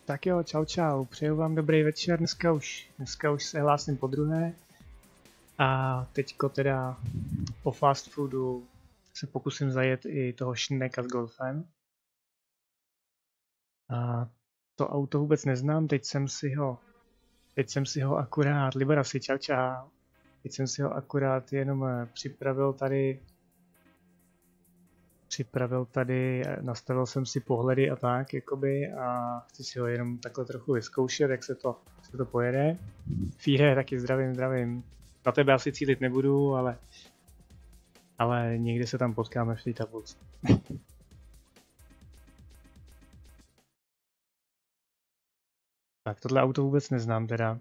Tak jo, čau čau, přeju vám dobrý večer, dneska už se hlásím podruhé. A teďko teda po fast foodu se pokusím zajet i toho Šneka s Golfem. A to auto vůbec neznám, teď jsem si ho akurát, Liberasi, čau čau. Teď jsem si ho akurát jenom připravil tady, nastavil jsem si pohledy a tak, jakoby, a chci si ho jenom takhle trochu vyzkoušet, jak se to pojede. Fíre, taky zdravím. Na tebe asi cílit nebudu, ale někdy se tam potkáme v té tabulce. Tak tohle auto vůbec neznám teda.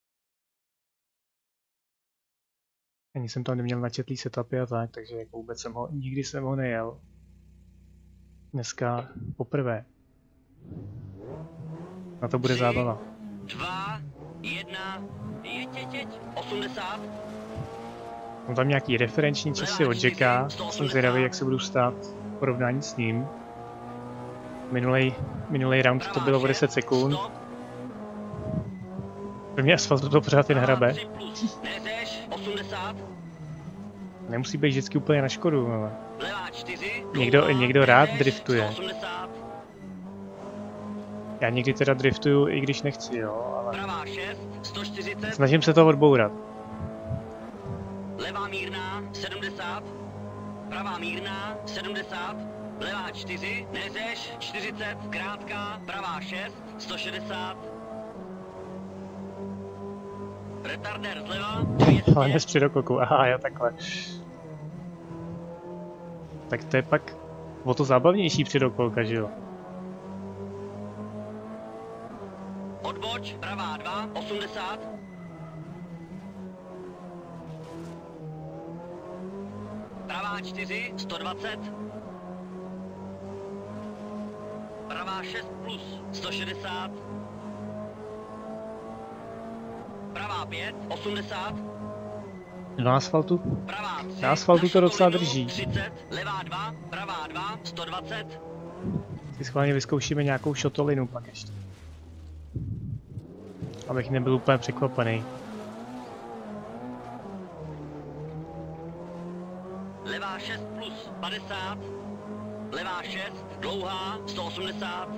Ani jsem tam neměl načetlý setupy a tak, takže jako vůbec nikdy jsem ho nejel. Dneska poprvé. Na to bude 3, zábava. 2, 1, jeď, 80. Mám tam nějaký referenční časy od Jacka, jsem zvědavý, jak se budu stát v porovnání s ním. Minulý round to bylo o 10 sekund. Pro mě asfaltu to pořád jen hrabe. Nemusí být vždycky úplně na škodu, ale někdo rád driftuje. Já někdy teda driftuju, i když nechci, jo, ale snažím se to odbourat. Levá mírná, 70. Pravá mírná, 70. Levá 4, neřeš, 40. Krátká, pravá 6, 160. Retardér zleva, 200. Ale ne z předokoku, aha, jo, takhle. Tak to je pak o to zábavnější předokolka, že jo? Odboč, pravá 2, 80. Pravá 4, 120. Pravá 6 plus, 160. Pravá 5, 80. Na asfaltu? Pravá 3, Na asfaltu to docela šotolinu, drží. 30. Levá 2, pravá 2, 120. Si schválně vyzkoušíme nějakou šotolinu pak ještě. Abych nebyl úplně překvapený. Levá 6 plus 50. Levá 6, dlouhá, 180.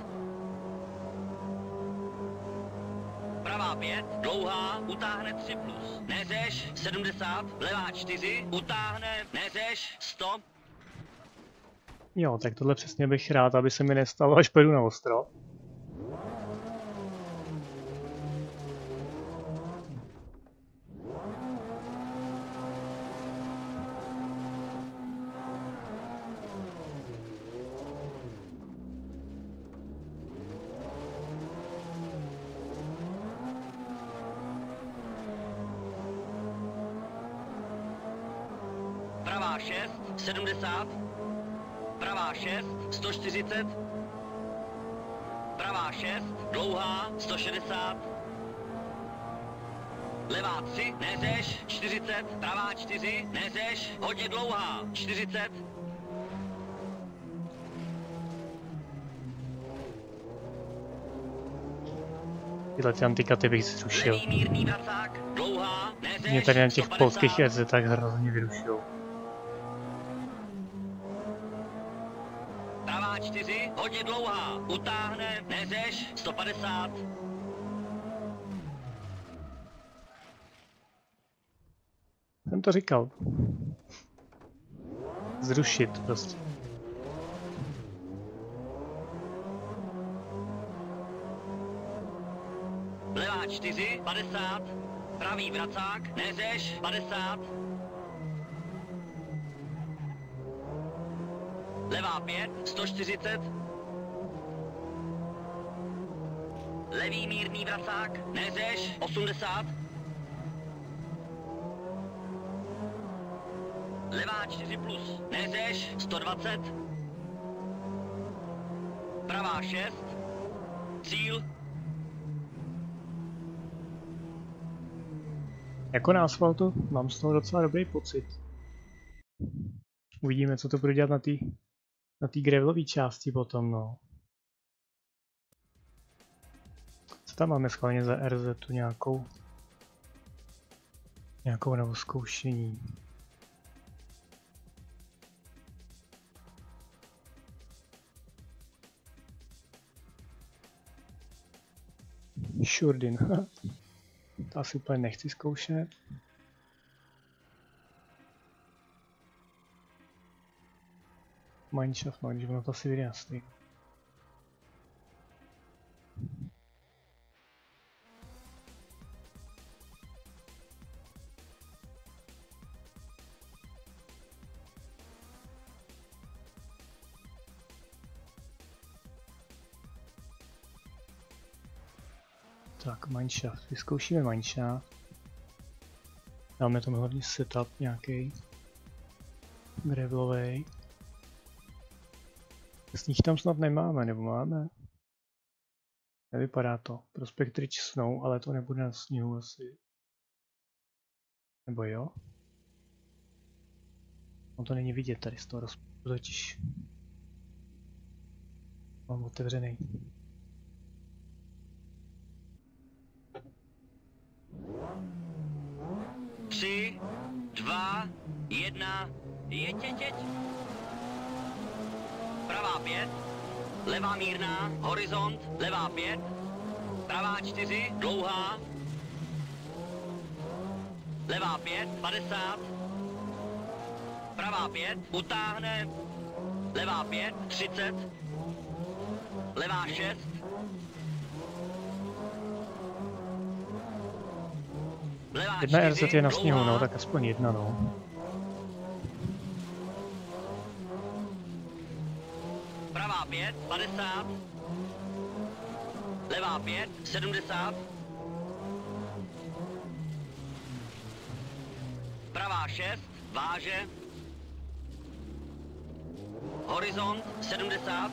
Pravá 5, dlouhá, utáhne 3 plus. Neřeš, 70. Levá 4, utáhne, neřeš, 100. Jo, tak tohle přesně bych rád, aby se mi nestalo, až pojedu na ostro. Pravá 6, 70. Pravá 6, 140. Pravá 6, dlouhá, 160. Levá 3, neřeš, 40. Pravá 4, neřeš, hodně dlouhá, 40. Tyhle ty antikaty bych zrušil. Levý mírný vracák, dlouhá, neřeš, Mě tady na těch 150. polských RZ tak hrozně vyrušujou. Pravá 4, hodně dlouhá, utáhne, neřeš, 150. Jsem to říkal. Zrušit prostě. Levá 4, 50. Pravý vracák, neřeš, 50. Levá 5, 140. Levý mírný vracák, neřeš, 80. Levá 4 plus, neřeš, 120. Pravá 6. Cíl. Jako na asfaltu mám z toho docela dobrý pocit. Uvidíme, co to bude dělat na té gravelové části potom, no. tam máme schválně za RZ tu nějakou novou zkoušení. Shurdin. To asi úplně nechci zkoušet. Mineshaft, no, když ono to asi vyjde jasný. Tak, Mineshaft. Vyzkoušíme Mineshaft. Dáme tam hlavně setup nějaký gravelovej. Sníh tam snad nemáme, nebo máme? Nevypadá to. Prospect Ridge Snow, ale to nebude na sněhu asi. Nebo jo? On to není vidět tady z toho rozpočtu, totiž mám otevřený. Tři, dva, jedna, jeď. Pravá 5, levá mírná, horizont, levá 5, pravá 4, dlouhá, levá 5, 50, pravá 5, utáhne, levá 5, 30, levá 6, levá 4, jedna RZ je na sněhu, dlouhá, no, tak aspoň jedna, no. pravá 5, 50, levá 5, 70, pravá 6, váže, horizont 70,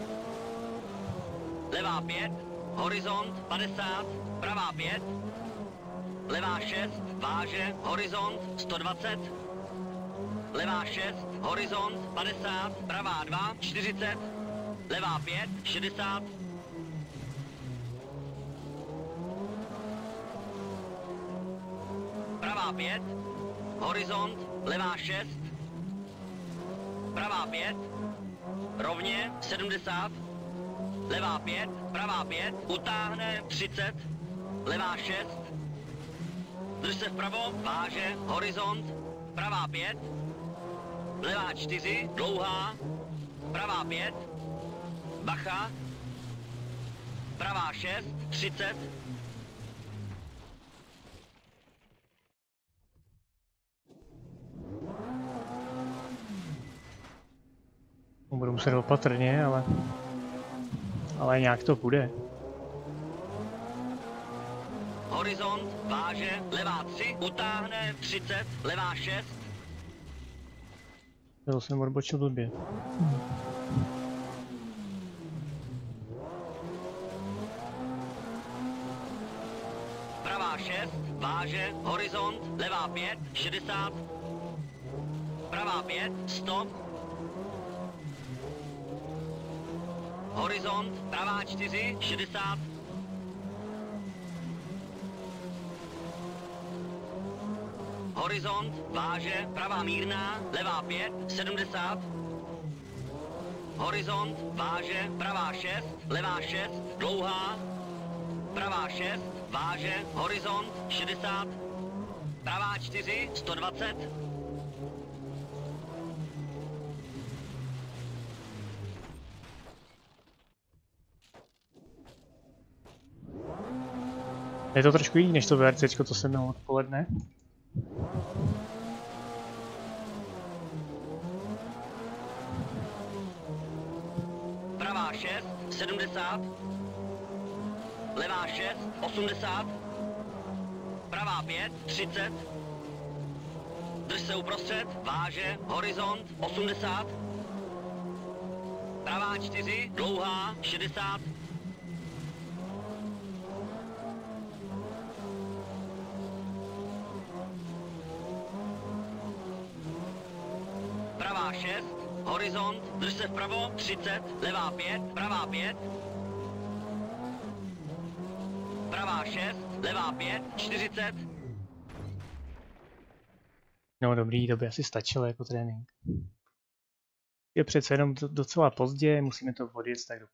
levá 5, horizont 50, pravá 5, levá 6, váže, horizont 120, levá 6, horizont 50, pravá 2, 40, levá 5, 60, pravá 5, horizont, levá 6, pravá 5, rovně 70, levá 5, pravá 5, utáhne 30, levá 6, drž se vpravo, váže, horizont, pravá 5, levá 4, dlouhá, pravá 5, bacha, pravá 6, 30, Budu muset opatrně, ale nějak to bude. horizont, váže, levá 3, utáhne 30, levá 6, To jsem odbočil blbě. pravá 6, váže, horizont, levá 5, 60, pravá 5, stop, horizont, pravá 4, 60, horizont, váže, pravá mírná, levá 5, 70, horizont, váže, pravá 6, levá 6, dlouhá, pravá 6, váže, horizont, 60, pravá 4, 120, Je to trošku jiný než to VRCčko, co jsem měl odpoledne. pravá 6, 70, levá 6, 80, pravá 5, 30, drž se uprostřed, váže, horizont, 80, pravá 4, dlouhá, 60, pravá 6, horizont, drž se vpravo, 30, levá 5, pravá 5, pravá 6, levá 5, 40. No dobrý, to by asi stačilo jako trénink. Je přece jenom docela pozdě, musíme to odjet tak do.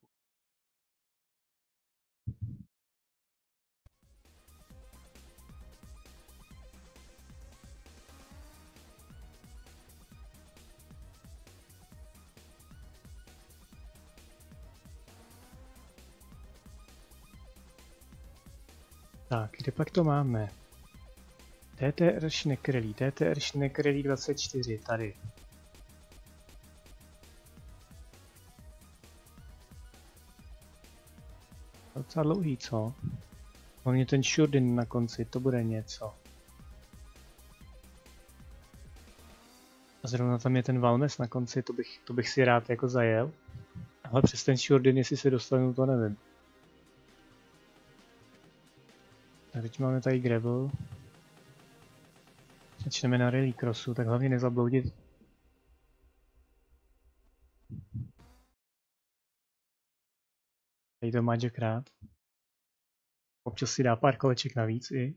Tak, kde pak to máme? TTR Schneckerli 24, tady. Docela dlouhý, co? Hlavně ten Shurdin na konci, to bude něco. A zrovna tam je ten Valmes na konci, to bych si rád jako zajel. Ale přes ten Shurdin, jestli se dostanu, to nevím. Tak teď máme tady gravel. Začneme na rally crossu, tak hlavně nezabloudit. Tady to má Jack rád. Občas si dá pár koleček navíc i.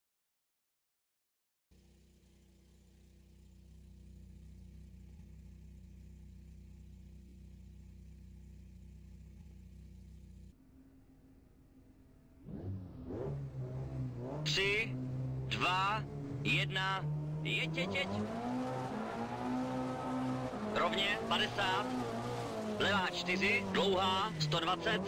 Tři, 2, 1, jeď. Rovně 50, levá 4, dlouhá 120.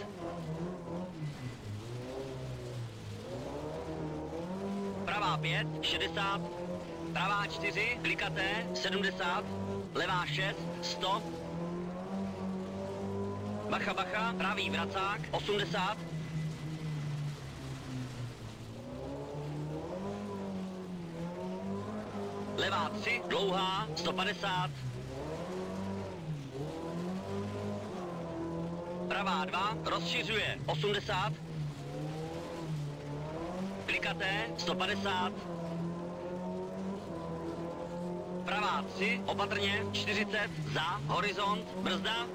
Pravá 5, 60, pravá 4, klikaté 70, levá 6, 100. Bacha, pravý vracák 80. Levá 3, dlouhá 150. Pravá 2, rozšiřuje 80. Klikaté 150. Pravá 3, opatrně 40, za, horizont, brzda.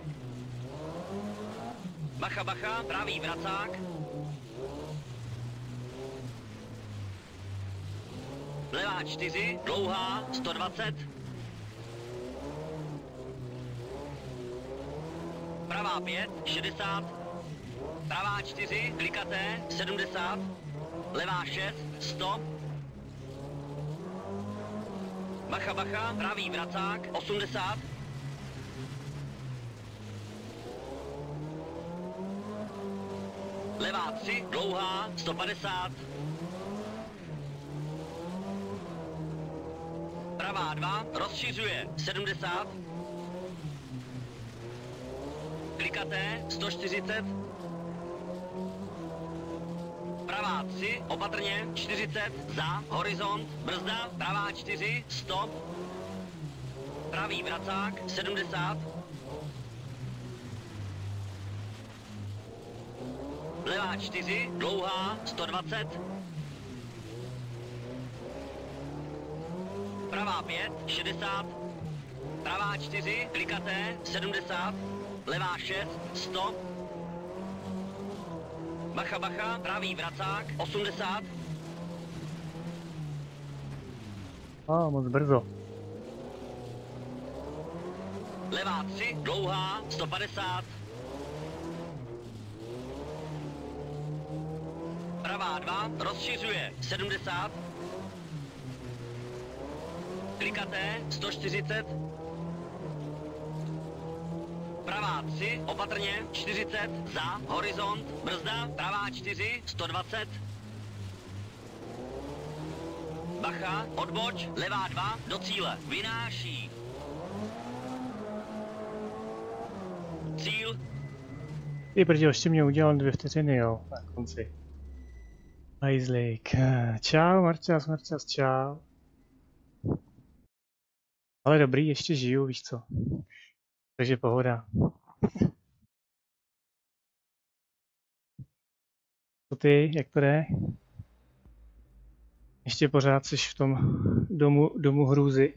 Bacha, pravý vracák. Levá 4, dlouhá 120. Pravá 5, 60. Pravá 4, klikaté 70. Levá 6, 100. Bacha, pravý vracák 80. Levá 3, dlouhá 150. Pravá 2, rozšiřuje 70. Klikaté 140. Pravá 3, opatrně 40, za, horizont, brzda, pravá 4, stop. Pravý vracák 70. Levá 4, dlouhá 120. Pravá 5, 60. Pravá 4, klikaté 70. Levá 6, 100. Bacha, pravý vracák 80. Moc brzo. Levá 3, dlouhá 150. Pravá 2, rozšiřuje 70. Klikaté 140. Pravá 3, opatrně 40, za, horizont, brzda, pravá 4, 120. Bacha, odboč, levá 2, do cíle, vynáší. Cíl. Ty brďo, ještě mě udělal 2 vteřiny, jo, na konci. Hajzlík. Čau, Marčas, čau. Ale dobrý, ještě žiju, víš co. Takže pohoda. Co ty, jak to jde? Ještě pořád jsi v tom domu hrůzy.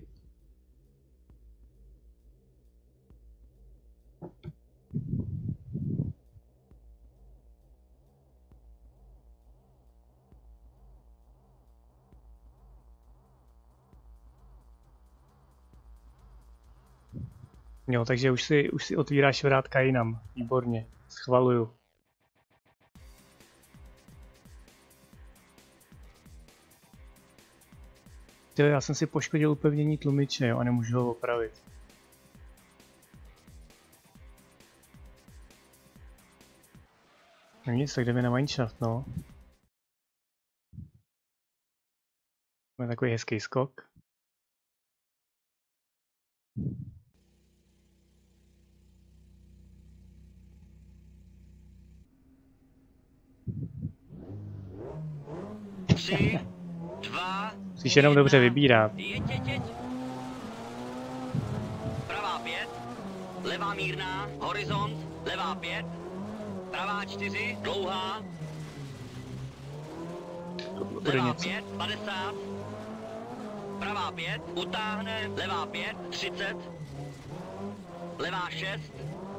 Jo, takže už si otvíráš vrátka jinam. Výborně, schvaluju. Já jsem si poškodil upevnění tlumiče, jo, a nemůžu ho opravit. No nic, tak jdeme na Mineshaft, no. Máme takový hezký skok. Tři, dva, musíš jenom dobře vybírat. Jeď. Pravá 5, levá mírná, horizont, levá 5, pravá 4, dlouhá, Bude levá něco. 5, 50, pravá 5, utáhne, levá 5, 30, levá 6,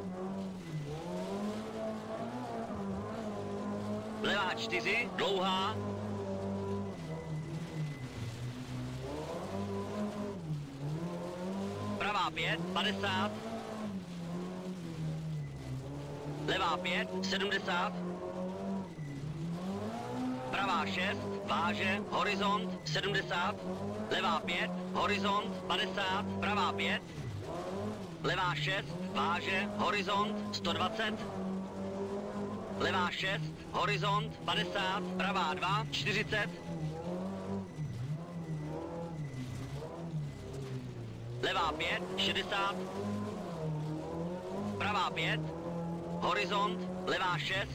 levá 4, dlouhá, pravá 5, 50, levá 5, 70, pravá 6, váže, horizont, 70, levá 5, horizont, 50, pravá 5, levá 6, váže, horizont, 120, levá 6, horizont, 50, pravá 2, 40, levá 5, 60, pravá 5, horizont, levá 6,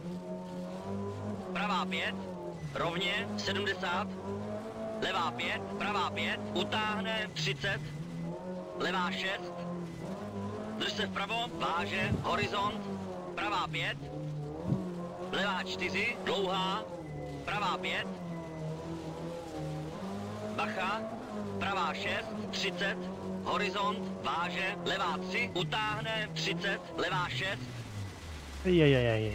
pravá 5, rovně, 70, levá 5, pravá 5, utáhne, 30, levá 6, drž se vpravo, váže, horizont, pravá 5, levá 4, dlouhá, pravá 5, bacha, pravá 6, 30, horizont, váže, levá 3, utáhne, 30, levá 6, Jejjejjej.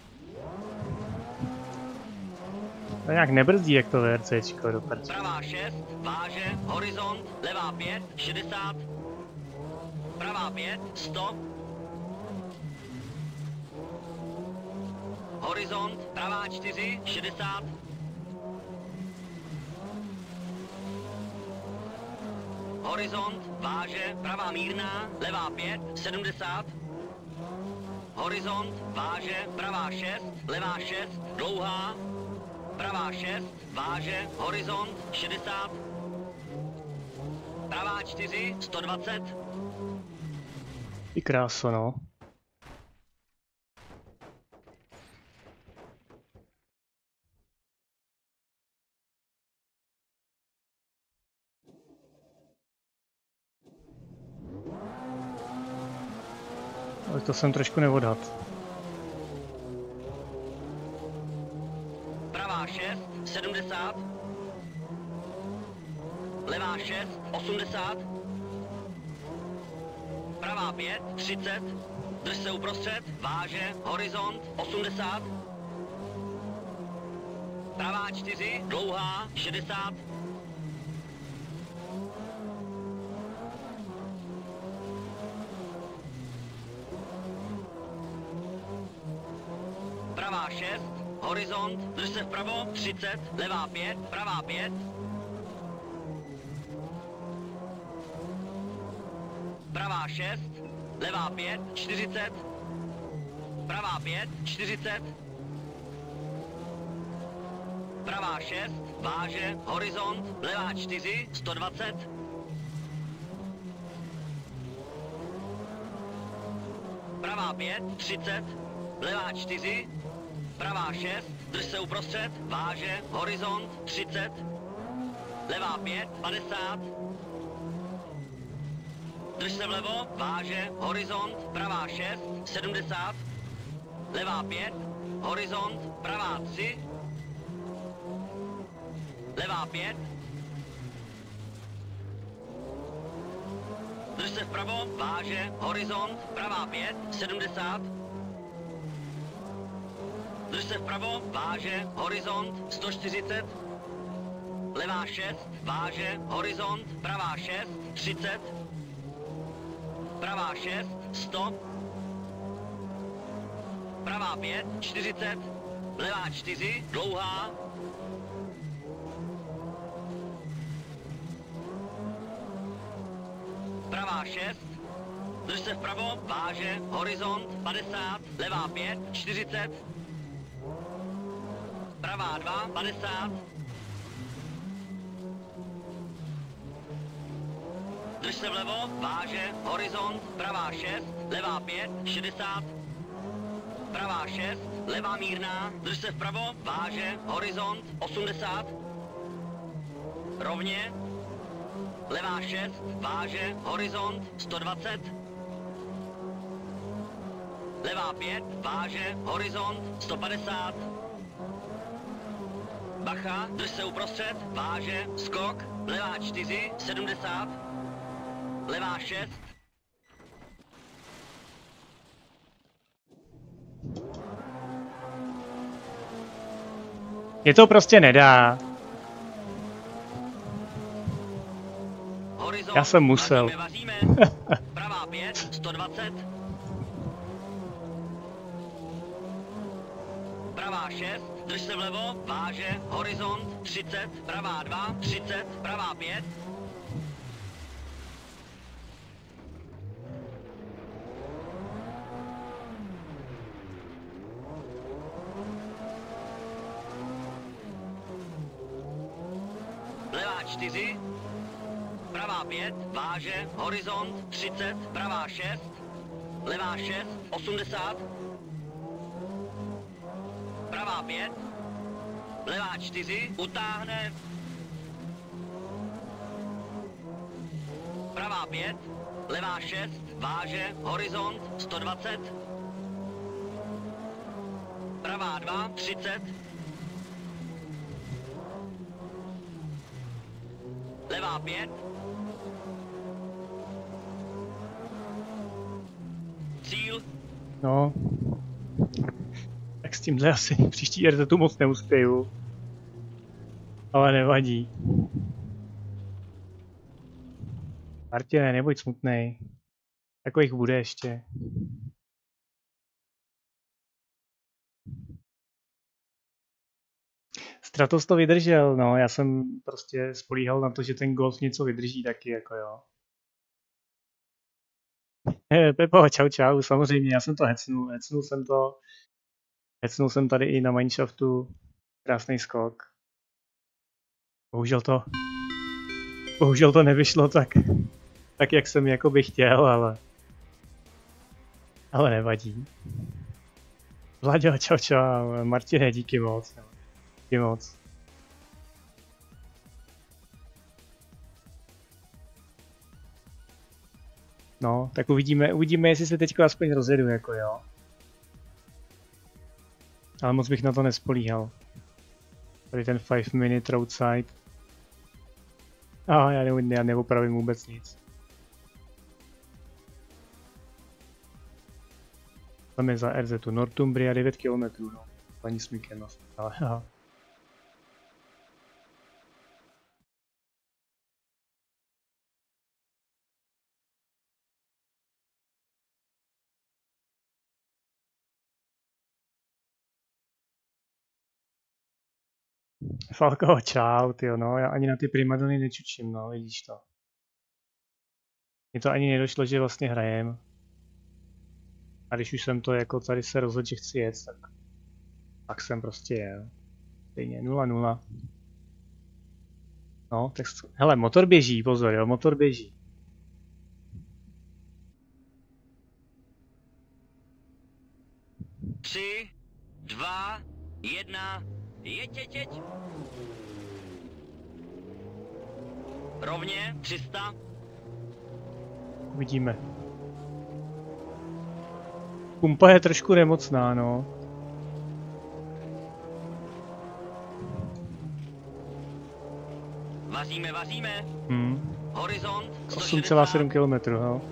To nějak nebrzdí, jak to VRCčko do prčí. pravá 6, váže, horizont, levá 5, 60, pravá 5, 100, horizont, pravá 4, 60, horizont, váže, pravá mírná, levá 5, 70, horizont, váže, pravá 6, levá 6, dlouhá, pravá 6, váže, horizont, 60, pravá 4, 120, I kráso, no. Ale to jsem trošku neodhad. pravá 6, 70, levá 6, 80, pravá 5, 30, drž se uprostřed, váže, horizont, 80, pravá 4, dlouhá, 60, pravá 6, horizont, drž se vpravo, 30, levá 5, pravá 5, pravá 6, levá 5, 40, pravá 5, 40, pravá 6, váže, horizont, levá 4, 120, pravá 5, 30, levá 4, pravá 6, drž se uprostřed, váže, horizont, 30, levá 5, 50, drž se vlevo, váže, horizont, pravá 6, 70, levá 5, horizont, pravá 3, levá 5, drž se vpravo, váže, horizont, pravá 5, 70, drž se vpravo, váže, horizont, 140, levá 6, váže, horizont, pravá 6, 30, pravá 6, stop. Pravá 5, 40, levá 4, dlouhá. Pravá 6, drž se vpravo, váže, horizont, 50, levá 5, 40. Pravá 2, 50. Drž se vlevo, váže, horizont, pravá 6, levá 5, 60. Pravá 6, levá mírná, drž se vpravo, váže, horizont, 80. Rovně. Levá 6, váže, horizont, 120. Levá 5, váže, horizont, 150. Bacha, drž se uprostřed, váže, skok, levá 4, 70. Levá 6. Je to prostě nedá. Horizont, Já jsem musel. Vaříme. Pravá 5, 120. Pravá 6, drž se vlevo, váže, horizont, 30, pravá 2, 30, pravá 5. Levá 4, pravá 5, váže, horizont, 30, pravá 6, levá 6, 80, pravá 5, levá 4, utáhne, pravá 5, levá 6, váže, horizont, 120, pravá 2, 30, levá 5, cíl. No. Tak s tímhle asi příští RZ moc neuspěju. Ale nevadí. Martine, nebuď smutnej. Takových bude ještě. Stratos to vydržel, no, já jsem prostě spolíhal na to, že ten Golf něco vydrží taky, jako jo. Pepo, čau čau, samozřejmě, já jsem to hecnul jsem tady i na Mineshaftu, krásný skok. Bohužel to nevyšlo tak jak jsem jakoby chtěl, ale nevadí. Vlaďo, čau čau, Martine, díky moc. Díky moc. No, tak uvidíme, jestli se teďko aspoň rozjedu, jako jo. Ale moc bych na to nespolíhal. Tady ten 5-minute roadside. Já neopravím vůbec nic. Tam je za RZ Northumbria 9 km, no. Paní smykem, ale aha. Falko, čau, tyjo, no, já ani na ty primadony nečučím, no, vidíš to. Mně to ani nedošlo, že vlastně hrajem. A když už jsem to jako tady se rozhodl, že chci jet, tak jsem prostě jel. Stejně 0-0. No, tak hele, motor běží, pozor, jo, motor běží. Tři, 2, 1, jeď. Rovně, 300. Uvidíme. Pumpa je trošku nemocná, no. Vaříme. Horizont 8,7 km, no.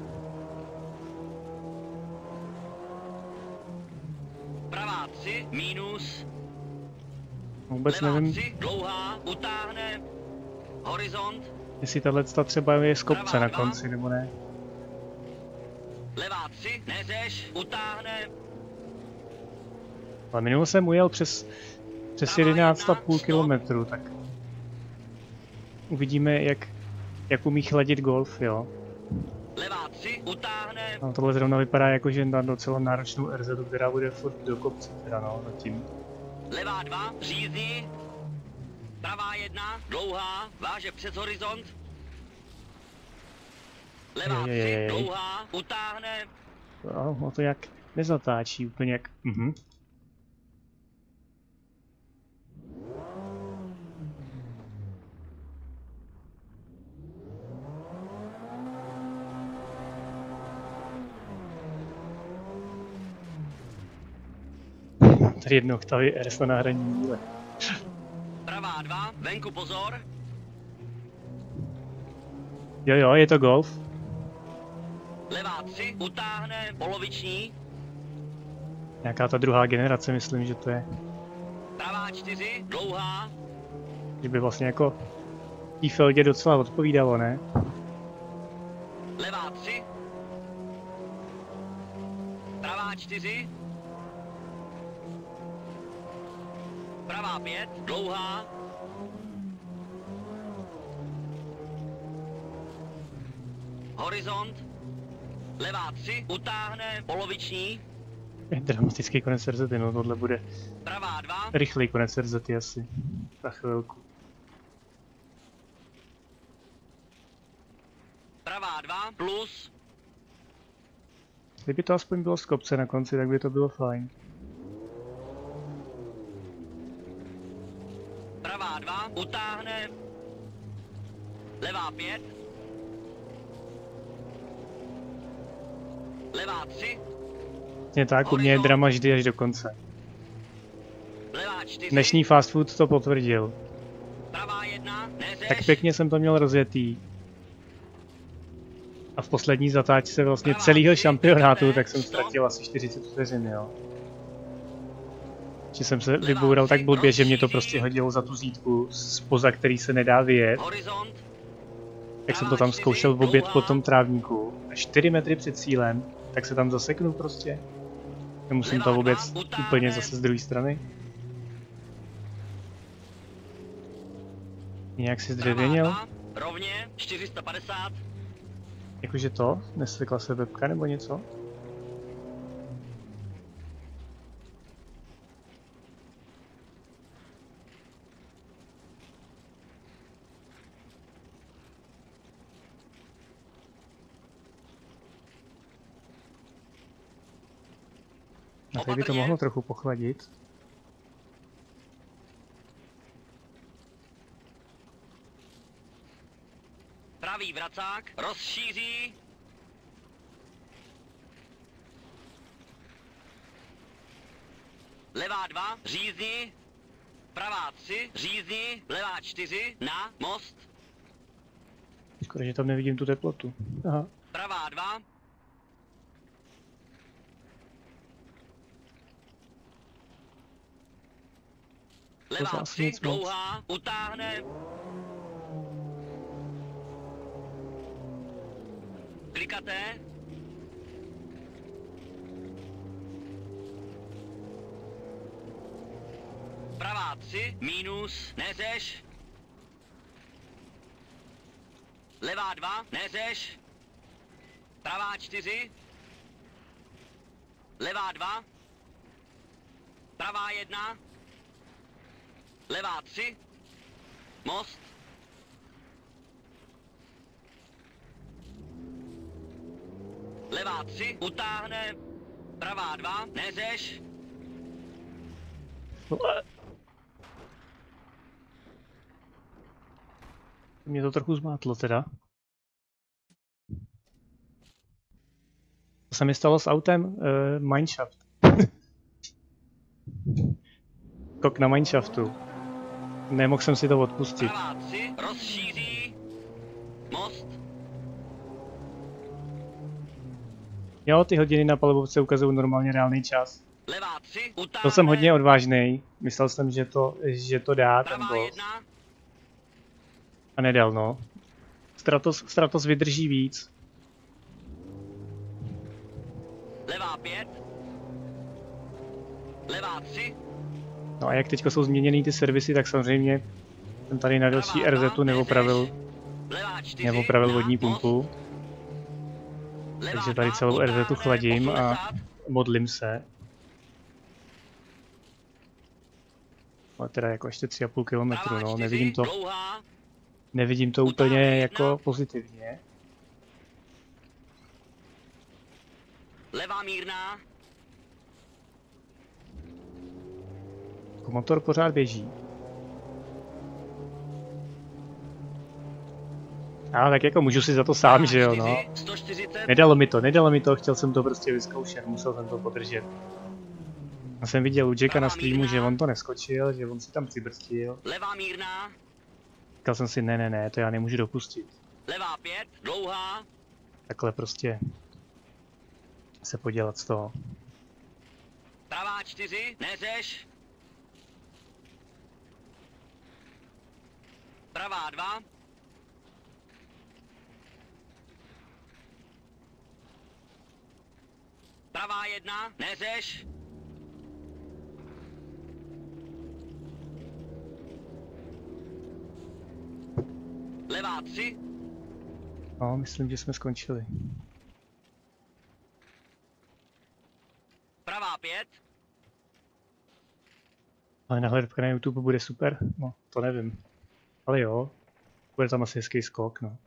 Pravá 3, minus. Vůbec levá nevím, 3, dlouhá, utáhne. Horizont. jestli tato třeba je z kopce na konci, nebo ne. 3, neřeš, utáhne. Ale minul jsem ujel přes 11,5 kilometru, tak uvidíme, jak umí chladit Golf, jo. Levá 3, utáhne. No, tohle zrovna vypadá jako, že na docela náročnou RZ, která bude furt do kopce, teda no, zatím. Levá 2, řízní. Pravá 1, dlouhá, váže přes horizont. Levá 3, dlouhá, utáhne. No to jak nezatáčí úplně jak... Tady jedno oktavy RS na náhradní díle. Pravá 2, venku pozor. Jo, je to Golf. Levá 3, utáhne, poloviční. Nějaká ta druhá generace, myslím, že to je. Pravá 4, dlouhá. Že by vlastně jako tý Feldě docela odpovídalo, ne? Levá 3. Pravá 4. Pravá 5, dlouhá. Horizont. Levá 3, utáhne, poloviční. Dramatický konec RZ, no tohle bude Pravá 2. rychlý konec RZ asi. Za chvilku. Pravá 2, plus. Kdyby to aspoň bylo z kopce na konci, tak by to bylo fajn. Pravá 2, utáhne. Levá 5. Levá 3. Přesně tak, u mě je drama vždy až do konce. Levá 4. Dnešní fast food to potvrdil. Pravá 1, neřeš. Tak pěkně jsem to měl rozjetý. A v poslední zatáčce vlastně celého šampionátu, tak jsem ztratil asi 40 vteřin, jo. Že jsem se vyboural tak blbě, že mě to prostě hodilo za tu zítku spoza, který se nedá vyjet. Jak jsem to tam zkoušel v oběd po tom trávníku. A 4 metry před cílem, tak se tam zaseknu prostě. Nemusím to vůbec úplně zase z druhé strany. Nějak si zdřevěnil? Rovně, 450. Jakože to? Nesvykla se webka nebo něco? A teď by to mohlo trochu pochladit. Pravý vracák, rozšíří. Levá 2, řízni. Pravá 3, řízni. Levá 4, na most. Škoda, že tam nevidím tu teplotu. Aha. Pravá 2. Levá 3, dlouhá, utáhne. Klikaté. Pravá 3, minus, neřeš. Levá 2, neřeš. Pravá 4. Levá 2. Pravá 1. Levá 3. Most. Levá 3, utáhne. Pravá 2, neřeš. Mě to trochu zmátlo teda. To se mi stalo s autem Mineshaft. Kok na Mineshaftu. Nemohl jsem si to odpustit. Pravá 3, rozšíří. Most. Jo, ty hodiny na palubovce ukazují normálně reálný čas. Levá 3, utáhne. Byl jsem hodně odvážný. Myslel jsem, že to dá ten Pravá boss. 1. A nedal, no. Stratos vydrží víc. Levá 5. Levá 3. No a jak teďka jsou změněný ty servisy, tak samozřejmě jsem tady na další RZ-u neopravil vodní pumpu. Takže tady celou RZ-u chladím a modlím se. Ale teda jako ještě 3,5 km, no, nevidím to úplně jako pozitivně. Levá mírná. Jako motor pořád běží. A tak jako můžu si za to sám, že jo, no. Nedalo mi to, chtěl jsem to prostě vyzkoušet, musel jsem to podržet. Já jsem viděl u Jacka na streamu, že on to neskočil, že on si tam přibrzdil. Levá mírná. Říkal jsem si, ne, to já nemůžu dopustit. Levá 5, dlouhá. Takhle prostě se podělat z toho. Pravá 4, neřeš. Pravá 2. Pravá 1, neřeš. Levá 3. No, myslím, že jsme skončili. Pravá 5. Ale nahledka na YouTube bude super? No, to nevím. Ale jo, bude tam asi hezký skok, no.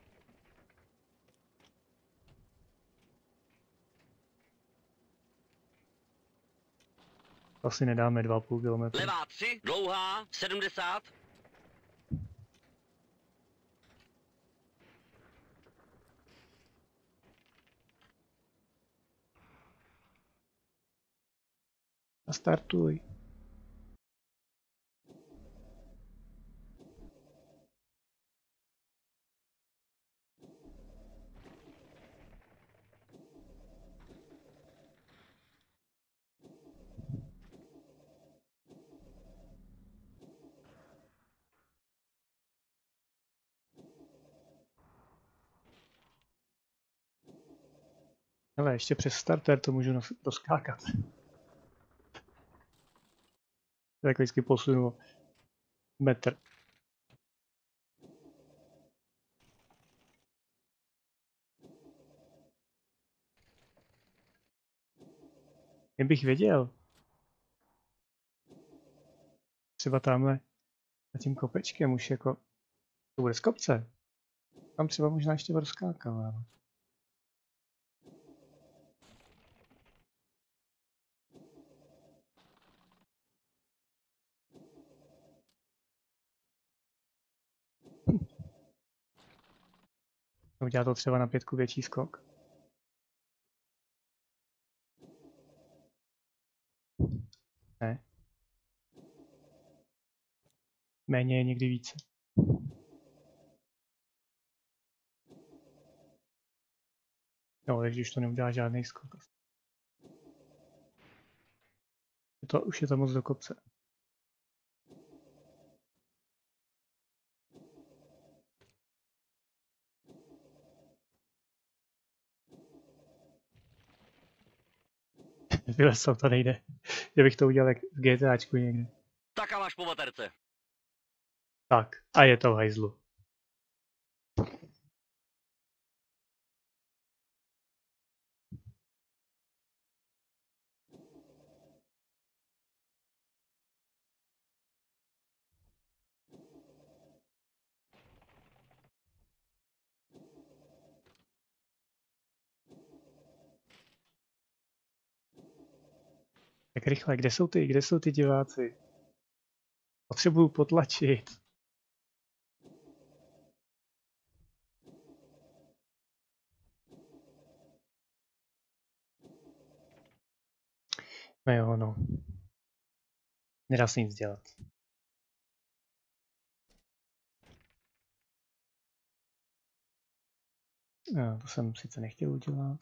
Asi nedáme 2,5 km. Levá 3, dlouhá, 70. A startuj. Hele, ještě přes starter to můžu rozkákat. Tak vždycky posunu metr. Jen bych věděl. Třeba tamhle za tím kopečkem už jako to bude z kopce. Tam třeba možná ještě rozkákal, ale... Udělá to třeba na 5 větší skok. Ne. Méně je někdy více. No, takže už to neudělá žádný skok. Už je to moc do kopce. Vylezl, to nejde. Že bych to udělal jak v GTAčku někde. Tak a máš po baterce. Tak, a je to v hajzlu. Tak rychle, kde jsou ty diváci? Potřebuju potlačit. No jo, no. Nedá se nic dělat. No, to jsem sice nechtěl udělat.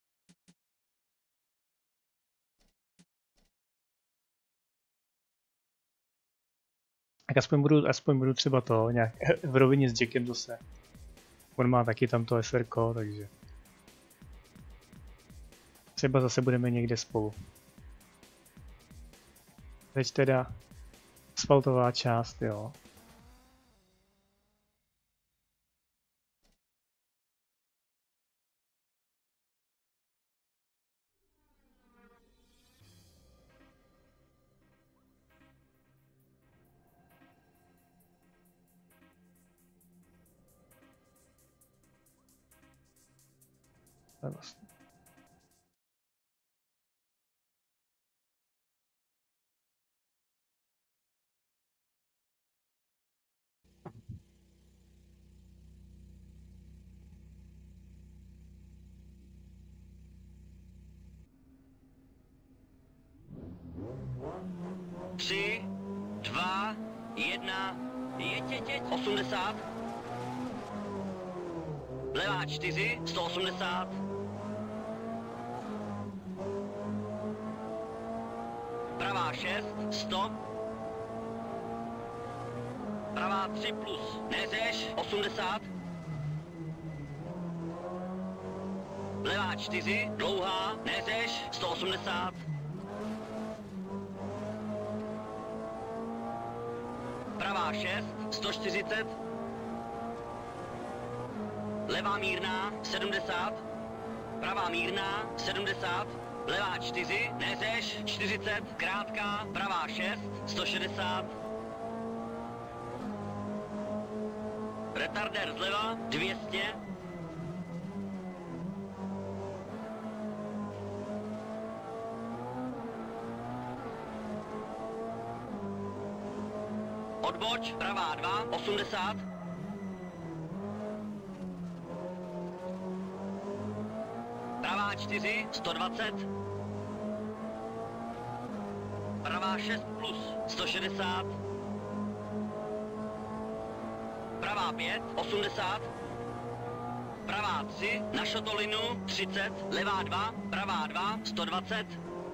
Tak aspoň budu třeba to nějak v rovině s Jackem zase. On má taky tam to SRK, takže třeba zase budeme někde spolu. Teď teda asfaltová část, jo. Vlastně. Tři, 2, 1, jeď, 80. Levá 4, 180. Pravá 6, 100. Pravá 3 plus, neřeš, 80. Levá 4, dlouhá, neřeš, 180. Pravá 6, 140. Levá mírná, 70. Pravá mírná, 70. Levá 4, neřeš, 40. Krátká, pravá 6, 160. Retardér zleva, 200. Odboč, pravá 2, 80. Pravá 4, 120. Pravá 6 plus, 160. Pravá 5, 80. Pravá 3, na šotolinu, 30. Levá 2, pravá 2, 120.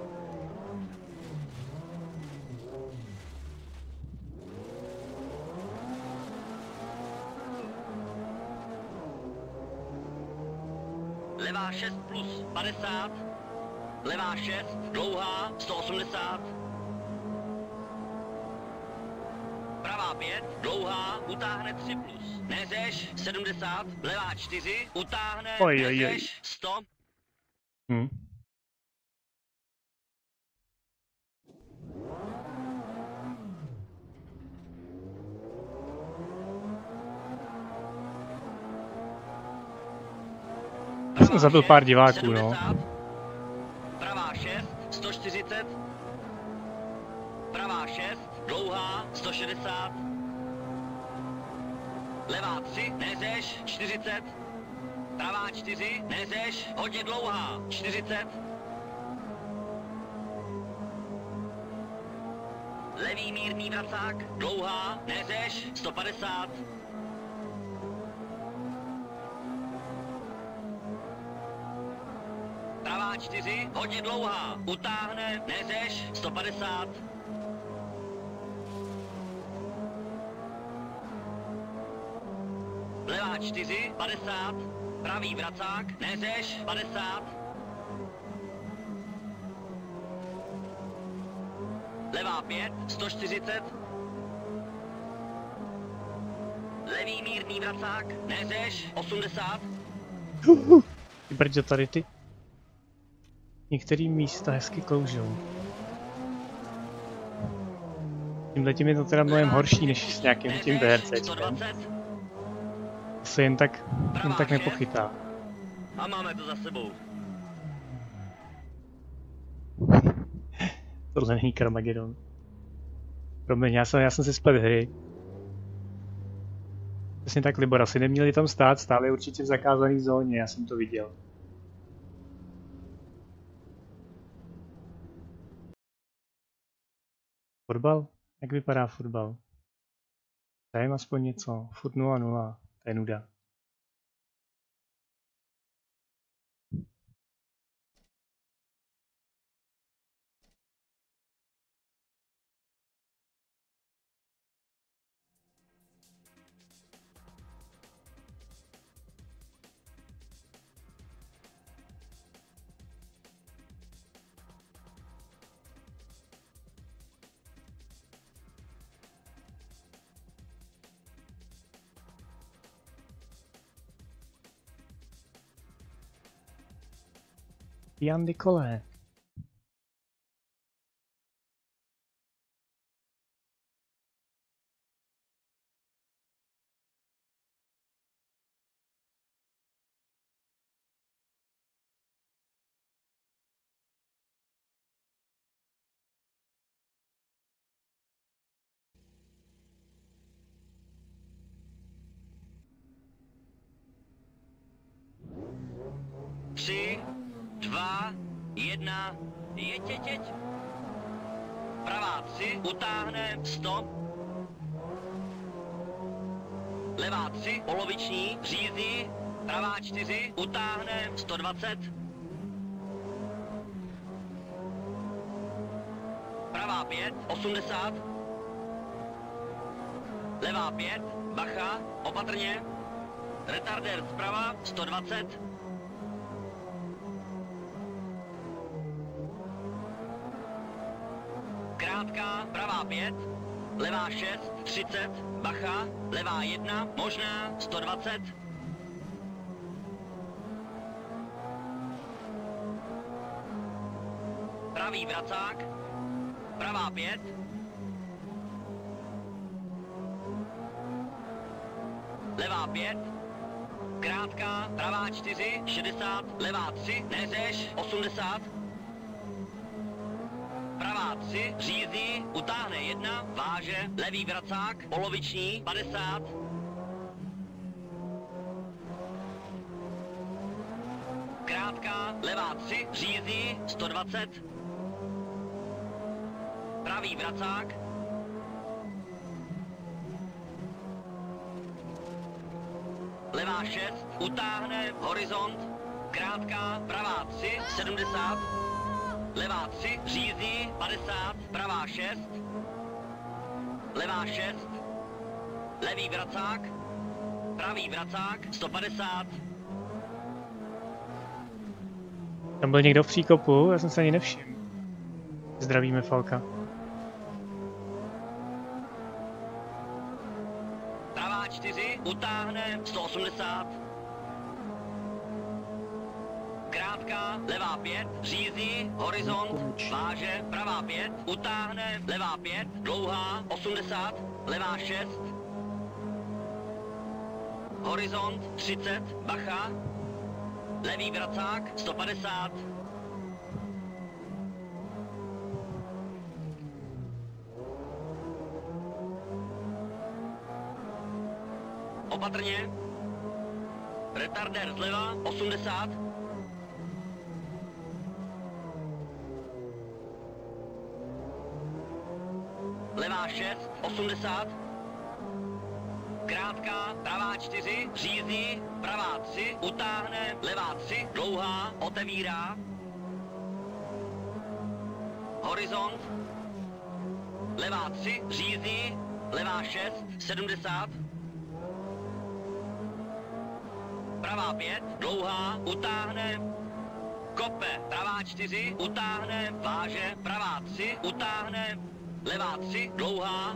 Levá 6 plus 50. Levá 6, dlouhá, 180. Pravá 5, dlouhá, utáhne 3 plus. Neřeš, 70. Levá 4, utáhne, neřeš, 100. Jsem zabil pár diváků, 70, no. Pravá 6, 140. Pravá 6, dlouhá, 160. Levá 3, neřeš, 40. Pravá 4, neřeš, hodně dlouhá, 40. Levý mírný vracák, dlouhá, neřeš, 150. Pravá 4, hodně dlouhá, utáhne, neřeš, 150. Levá 4, 50. Pravý vracák, neřeš, 50. Levá 5, 140. Levý mírný vracák, neřeš, 80. Brďo, tady ty některý místa hezky kloužou. Tímhletím je to teda mnohem horší než s nějakým tím BRCčkem. To se jen tak nepochytá. A máme to za sebou. Tohle není Carmageddon. Promiň, já jsem si splet hry. Přesně tak, Libor, asi neměli tam stát, stále určitě v zakázané zóně, já jsem to viděl. Fotbal? Jak vypadá fotbal? Tady jim aspoň něco, furt 0-0, to je nuda. Jan Nikole. Tři, dva, jedna, jeď. Pravá 3, utáhne, stop. Levá 3, poloviční, řízí. Pravá 4, utáhne, 120. Pravá 5, 80. Levá 5, bacha, opatrně. Retardér zprava, 120. Krátká, pravá 5, levá 6, 30, bacha, levá 1, možná, 120. Pravý vracák, pravá 5. Levá 5, krátká, pravá 4, 60, levá 3, neřeš, 80. Pravá 3, řízí, utáhne 1, váže, levý vracák, poloviční, 50. Krátká, levá 3, řízí, 120. Pravý vracák. Levá 6, utáhne, horizont. Krátká, pravá 3, 70. Levá 3, řízí, 50, pravá 6. Levá 6. Levý vracák. Pravý vracák, 150. Tam byl někdo v příkopu, já jsem se ani nevšiml. Zdravíme Falka. Pravá 4, utáhne, 180. Krátká, levá 5, řízí, horizont, váže, pravá 5, utáhne, levá 5, dlouhá, 80, levá 6. Horizont, 30, bacha. Levý vracák, 150. Opatrně. Retardér zleva, 80. Levá 6, 80. Krátká, pravá 4, řízí, pravá 3, utáhne, levá 3, dlouhá, otevírá. Horizont. Levá 3, řízí, levá 6, 70. Pravá 5, dlouhá, utáhne. Kope, pravá 4, utáhne, váže, pravá 3, utáhne, levá 3, dlouhá.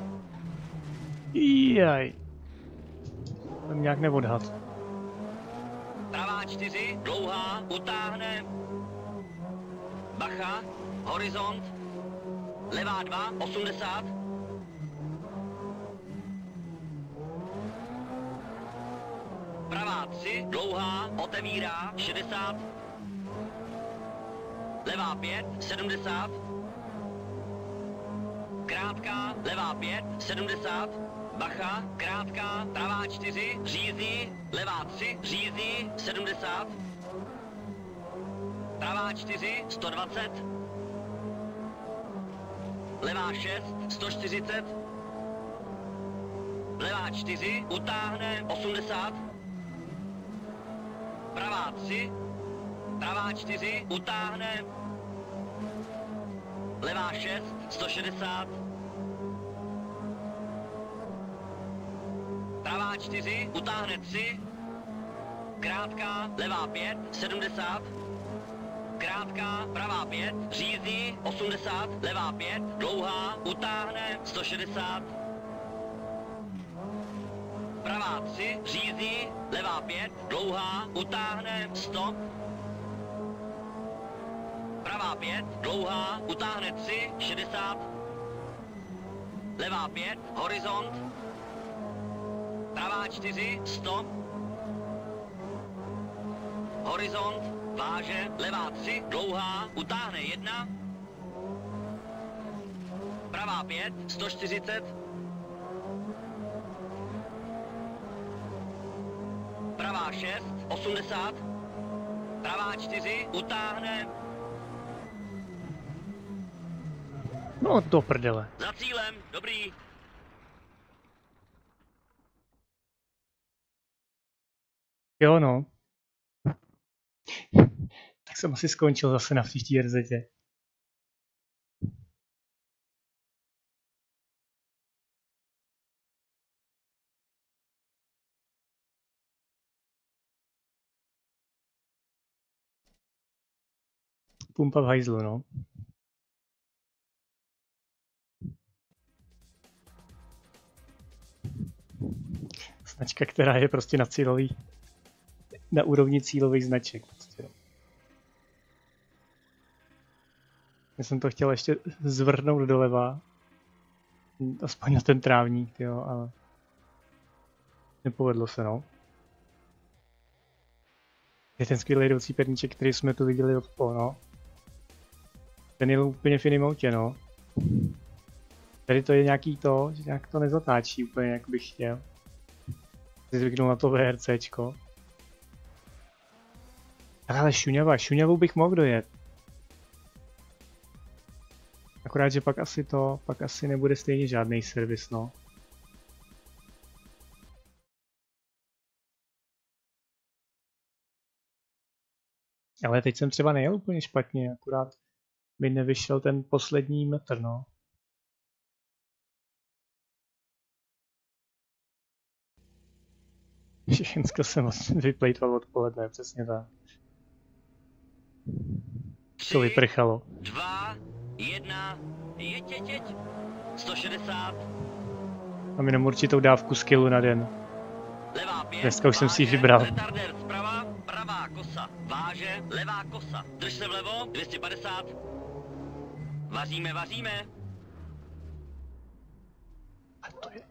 Jaj. Jsem nějak neodhad. Pravá 4, dlouhá, utáhne. Bacha, horizont. Levá 2, 80. Pravá 3, dlouhá, otevírá, 60. Levá 5, 70. Krátká, levá 5, 70. Bacha, krátká, pravá 4, řízí, levá 3, řízí, 70. Pravá 4, 120. Levá 6, 140. Levá 4, utáhne, 80. Pravá 3, pravá 4, utáhne. Levá 6, 160. Pravá 4, utáhne 3. Krátká, levá 5, 70. Krátká, pravá 5, řízí, 80. Levá 5, dlouhá, utáhne, 160. Pravá 3, řízí, levá 5, dlouhá, utáhne, stop. pravá 5, dlouhá, utáhne 3, 60, levá 5, horizont, pravá 4, 100, horizont, váže, levá 3, dlouhá, utáhne 1, pravá 5, 140, pravá 6, 80, pravá 4, utáhne. No do prdele. Za cílem, dobrý. Jo no. Tak jsem asi skončil zase na příští RZtě. Pumpa v hajzlu, no. Značka, která je prostě na cílový, na úrovni cílových značek. Prostě. Já jsem to chtěl ještě zvrhnout doleva. Aspoň na ten trávník, jo, ale nepovedlo se, no. Je ten skvělý jdoucí perníček, který jsme tu viděli od no. Ten je úplně v jiném autě, no. Tady to je nějaký to, že nějak to nezatáčí úplně, jak bych chtěl. Si zvyknul na to VRCčko. Ale šuňavou bych mohl dojet. Akorát, že pak asi nebude stejně žádný servis, no. Ale teď jsem třeba nejel úplně špatně, akorát mi nevyšel ten poslední metr, no. Všechno jsem vyplejtval odpoledne, přesně tak. To vyprchalo. 2, 1, jeď. 160. Mám jenom určitou dávku skillu na den. Levá 5, Dneska už jsem si ji váže, vybral. retarder zprava, pravá kosa, váže, levá kosa. Drž se vlevo, 250. Vaříme. A to je...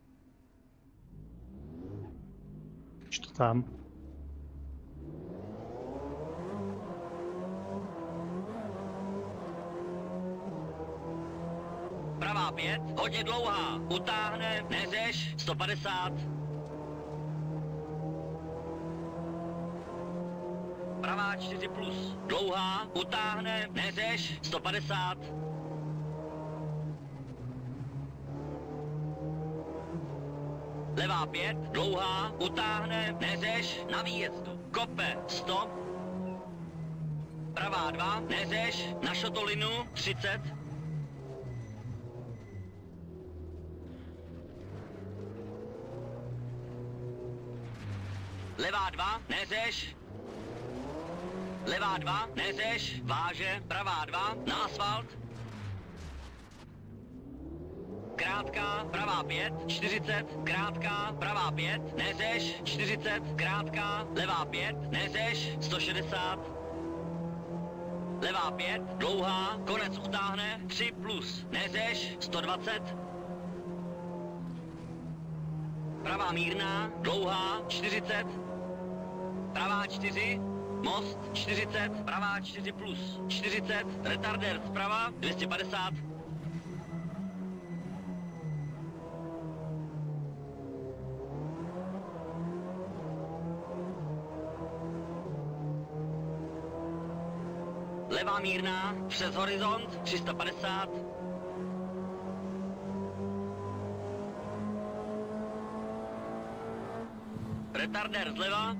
Už to tam. Pravá 5, hodně dlouhá, utáhne, neřeš, 150. Pravá 4 plus, dlouhá, utáhne, neřeš, 150. Levá 5, dlouhá, utáhne, neřeš, na výjezdu, kope, 100. Pravá 2, neřeš, na šotolinu, 30. Levá 2, neřeš. Levá 2, neřeš, váže, pravá 2, na asfalt. Krátká, pravá 5, 40, krátká, pravá 5, neřeš, 40, krátká, levá 5, neřeš, 160. Levá 5, dlouhá, konec utáhne, 3 plus, neřeš, 120. Pravá mírná, dlouhá, 40. Pravá 4, most, 40, pravá 4 plus, 40, retarder zprava, 250. Levá mírná, přes horizont, 350. Retarder zleva.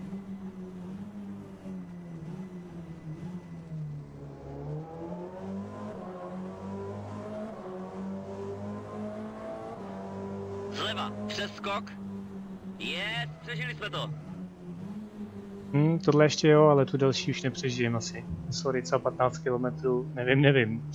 Zleva, přeskok. Přežili jsme to. Tohle ještě jo, ale tu další už nepřežijem asi. Sorry, co 15 km, nevím.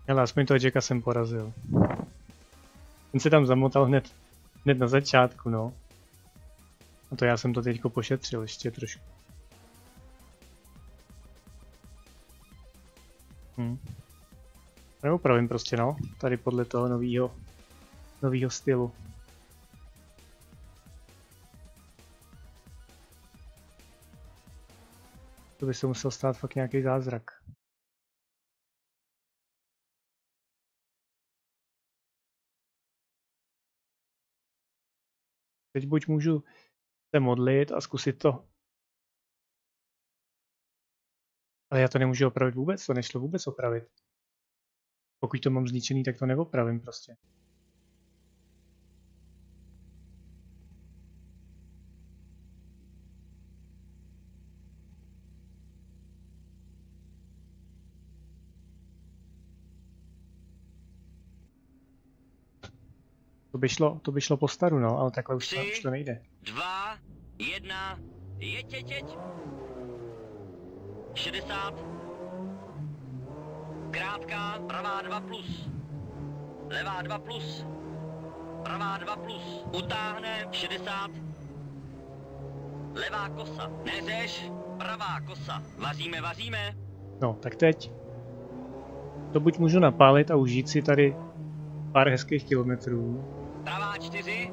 Ale aspoň toho Jacka jsem porazil. Ten se tam zamotal hned na začátku, no. A to já jsem to teďko pošetřil ještě trošku. Neupravím prostě, no. Tady podle toho novýho stylu. To by se musel stát fakt nějaký zázrak. Teď buď můžu se modlit a zkusit to. Ale já to nemůžu opravit vůbec, to nešlo vůbec opravit. Pokud to mám zničený, tak to neopravím prostě. To by šlo po staru, no, ale takhle už to nejde. 2, 1, jeď. 60. Krátká, pravá 2+. Levá 2+. Pravá 2+. Utáhne 60. Levá kosa. Neřeš. Pravá kosa. Vaříme. No, tak teď. To buď můžu napálit a užít si tady pár hezkých kilometrů. Pravá 4.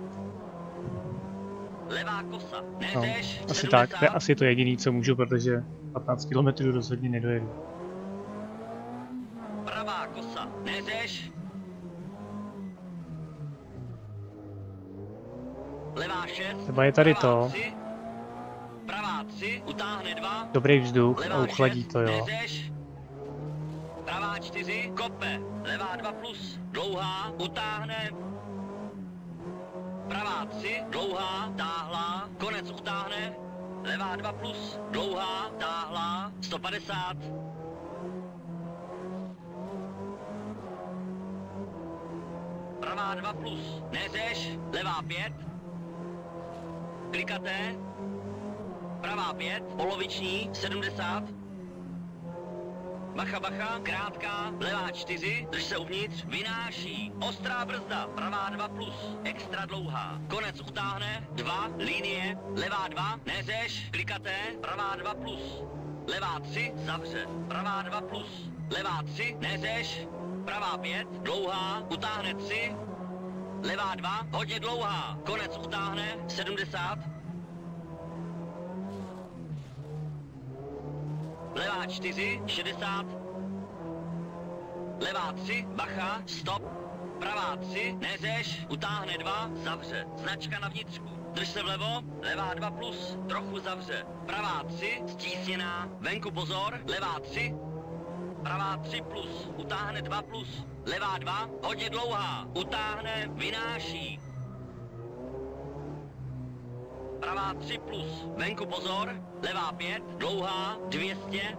Levá kosa. Neřeš. No, asi tak, to je asi to jediné, co můžu, protože 15 km rozhodně nedojedu. Pravá kosa. Neřeš. Levá 6. Třeba je tady to. Pravá 3. Utáhne 2. Dobrý vzduch a uchladí to, jo. Neřeš. Pravá 4. Kope. Levá 2+. Dlouhá. Utáhne. Pravá 3, dlouhá, táhlá, konec utáhne, levá 2+, dlouhá, táhlá, 150. Pravá 2+, neřeš, levá 5. Klikaté. Pravá 5, poloviční, 70. Bacha, krátká, levá 4, drž se uvnitř, vynáší, ostrá brzda, pravá 2+, extra dlouhá, konec utáhne, 2, linie, levá 2, neřeš, klikaté, pravá 2+, levá 3, zavře, pravá 2+, levá 3, neřeš, pravá 5, dlouhá, utáhne 3, levá 2, hodně dlouhá, konec utáhne, 70. Levá 4, 60. Levá 3, bacha, stop. Pravá 3, neřeš, utáhne 2, zavře. Značka na vnitřku. Drž se vlevo, levá 2+, trochu zavře. Pravá 3, stísněná, venku pozor, levá 3. Pravá 3+, utáhne 2+, levá 2, hodně dlouhá, utáhne, vynáší. Pravá 3+, venku pozor, levá 5, dlouhá, 200.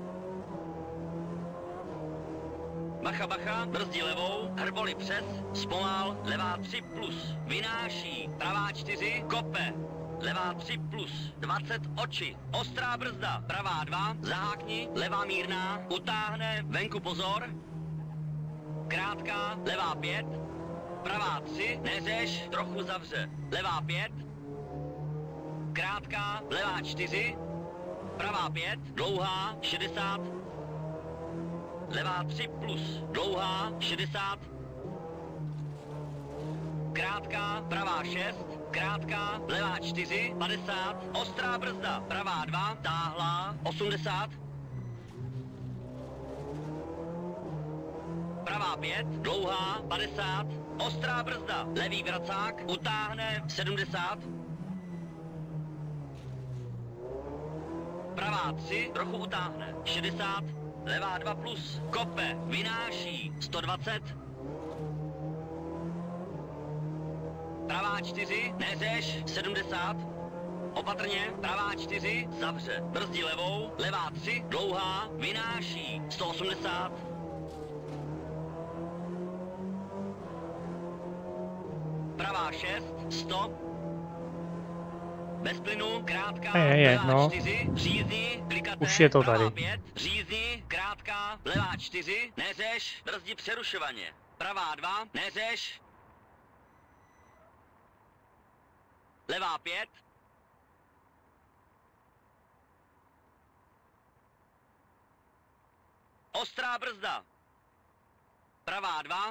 Bacha, brzdí levou, hrboli přes, zpomal, levá 3+, vynáší, pravá 4, kope, levá 3+, 20 oči, ostrá brzda, pravá 2, zahákni, levá mírná, utáhne, venku pozor, krátká, levá 5, pravá 3, neřeš, trochu zavře, levá 5, krátká, levá 4, pravá 5, dlouhá, 60, levá 3+, dlouhá, 60, krátká, pravá 6, krátká, levá 4, 50, ostrá brzda, pravá 2, táhlá, 80, pravá 5, dlouhá, 50, ostrá brzda, levý vracák, utáhne, 70, pravá 3, trochu utáhne, 60, levá 2+, kope, vynáší, 120, pravá 4, neřeš, 70, opatrně, pravá 4, zavře, brzdí levou, levá 3, dlouhá, vynáší, 180, pravá 6, 100, bez plynu, krátká, no. 4, řízní, klikaté, už je to tady. 5, řízní, krátká. Krátká, levá 4, neřeš, brzdi přerušovaně. Pravá 2, neřeš. Levá 5. Ostrá brzda. Pravá 2.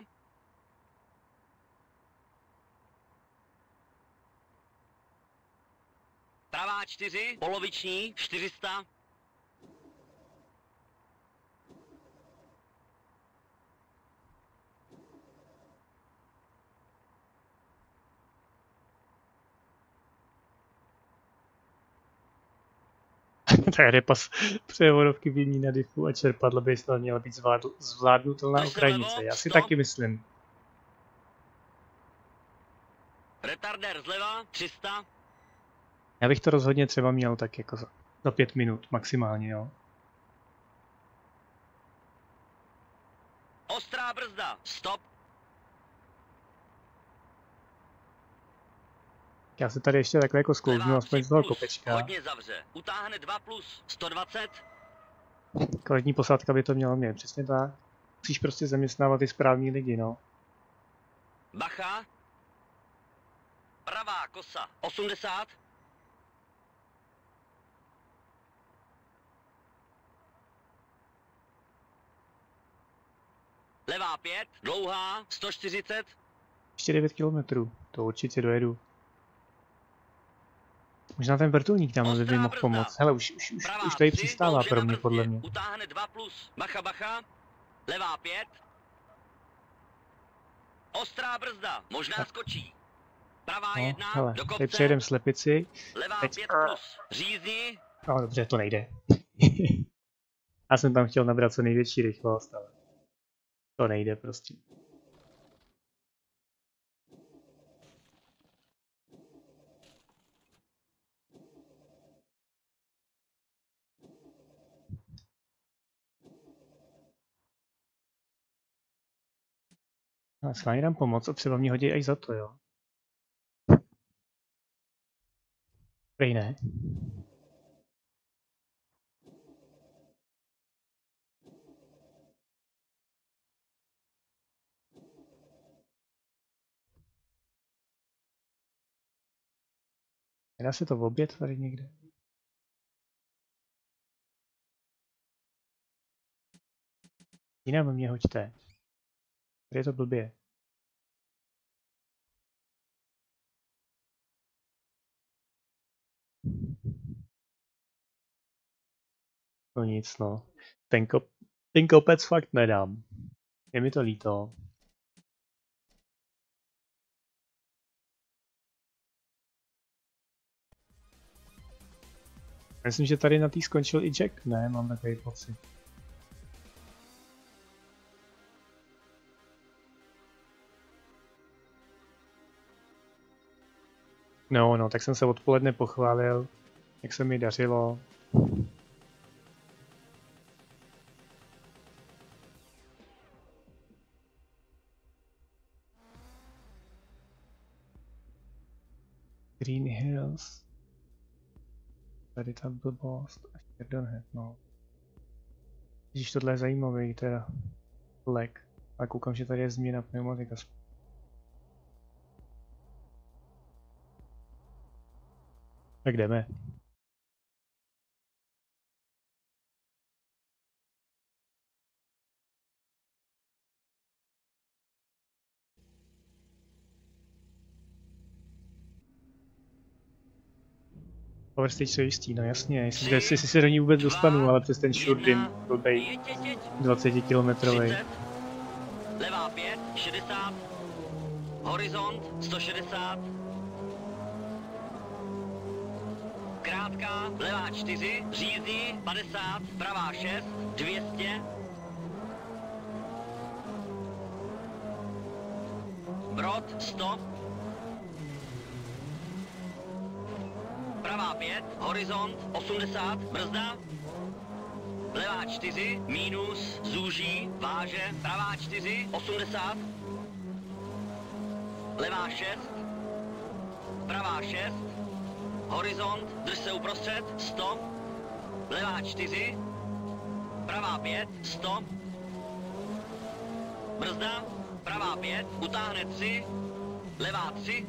Pravá 4, poloviční, 400. Tady pas převodovky výmění na diffu a čerpadlo by snad měla být zvládnutelná ukrajinice. Já si taky myslím. Retardér zleva, 300. Já bych to rozhodně třeba měl tak jako za 5 minut maximálně, jo. Ostrá brzda, stop. Já se tady ještě takhle jako sklouznu aspoň z toho kopečka. Hodně zavře. Utáhne 2+, 120. Kvalitní posádka by to měla mít, přesně tak. Musíš prostě zaměstnávat ty správní lidi, no. Bacha. Pravá kosa, 80. Levá 5, dlouhá, 140. Ještě 9 kilometrů, to určitě dojedu. Možná ten vrtulník tam by mohl pomoct. Hele, už tady přistává pro mě, podle mě. Utáhne 2+, bacha, bacha. Levá 5. Ostrá brzda, možná skočí. Pravá 1, hele, do kopce. tady přejedem slepici. Levá Teď... 5+, řízni. No dobře, to nejde. Já jsem tam chtěl nabrat co největší rychlost, ale to nejde prostě. Já dám pomoc a třeba mě hodí až za to, jo. Prej ne. Nedá se to v oběd tady někde? Jinam mě hoďte. Tady je to blbě. No nic, no. Ten kopec fakt nedám. Je mi to líto. Myslím, že tady na tý skončil i Jack, ne? Mám takový pocit. No, tak jsem se odpoledne pochválil, jak se mi dařilo. Green Hills. Tady ta blbost. Pardon, no. Když tohle je zajímavý, teda. Lek. A koukám, že tady je změna pneumatika. Tak jdeme. Power stage je jistý, no jasně, jestli se do ní vůbec dostanu, ale přes ten shurdin byl bej 20 kilometrový. Levá 5, 60. Horizont, 160. Krátká, levá 4, řízní, 50, pravá 6, 200. Brod, 100. Pravá 5, horizont, 80, brzda. Levá 4, minus, zúží, váže, pravá 4, 80. Levá 6, pravá 6, horizont, drž se uprostřed, 100. Levá 4, pravá 5, 100. Brzda, pravá 5, utáhne 3, levá 3.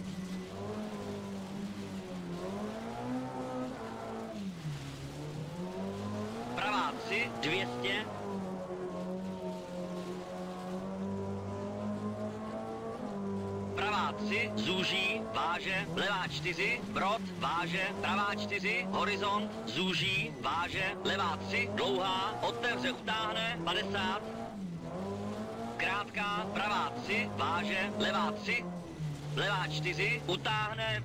Pravá 3, 200. Pravá 3, zúží, váže, levá 4, brod, váže, pravá 4, horizont, zúží, váže, levá 3, dlouhá, otevře, utáhne, 50. Krátká, pravá 3, váže, levá 3, levá 4, utáhne.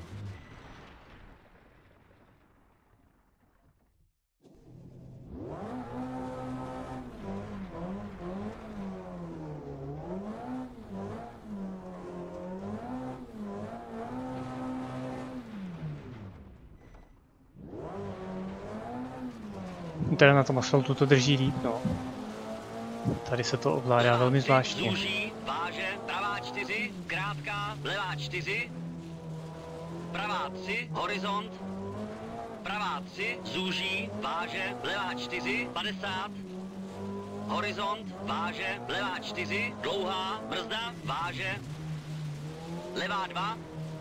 Teda na tom asfaltu to drží líp, no. Tady se to ovládá velmi zvláštně. Zúží, váže, pravá 4, krátká, levá 4. Pravá 3, horizont. Pravá 3, zúží, váže, levá 4, 50. Horizont, váže, levá 4, dlouhá, brzda, váže. Levá 2.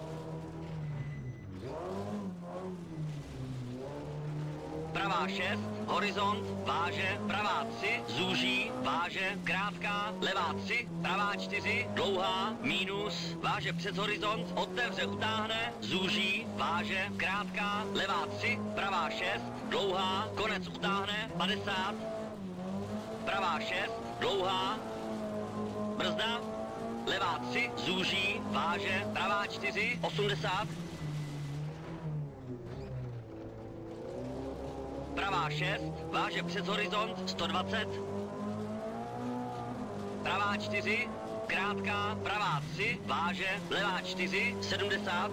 Pravá 6, horizont, váže, pravá 3, zúží, váže, krátká, levá 3, pravá 4, dlouhá, mínus, váže přes horizont, otevře, utáhne, zúží, váže, krátká, levá 3, pravá 6, dlouhá, konec utáhne, 50. Pravá 6, dlouhá, brzda, levá 3, zúží, váže, pravá 4, 80. Pravá 6, váže přes horizont, 120. Pravá 4, krátká, pravá 3, váže, levá 4, 70.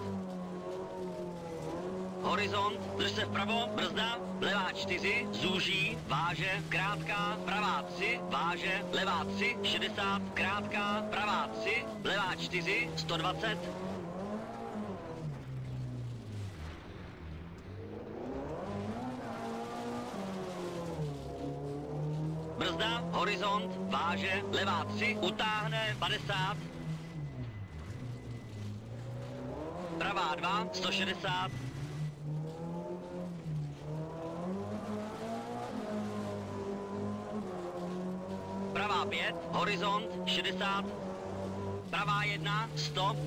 Horizont, drž se vpravo, brzda, levá 4, zúží, váže, krátká, pravá 3, váže, levá 3, 60, krátká, pravá 3, levá 4, 120. Brzda, horizont, váže, levá 3, utáhne, 50. Pravá 2, 160. Pravá 5, horizont, 60. Pravá 1, 100.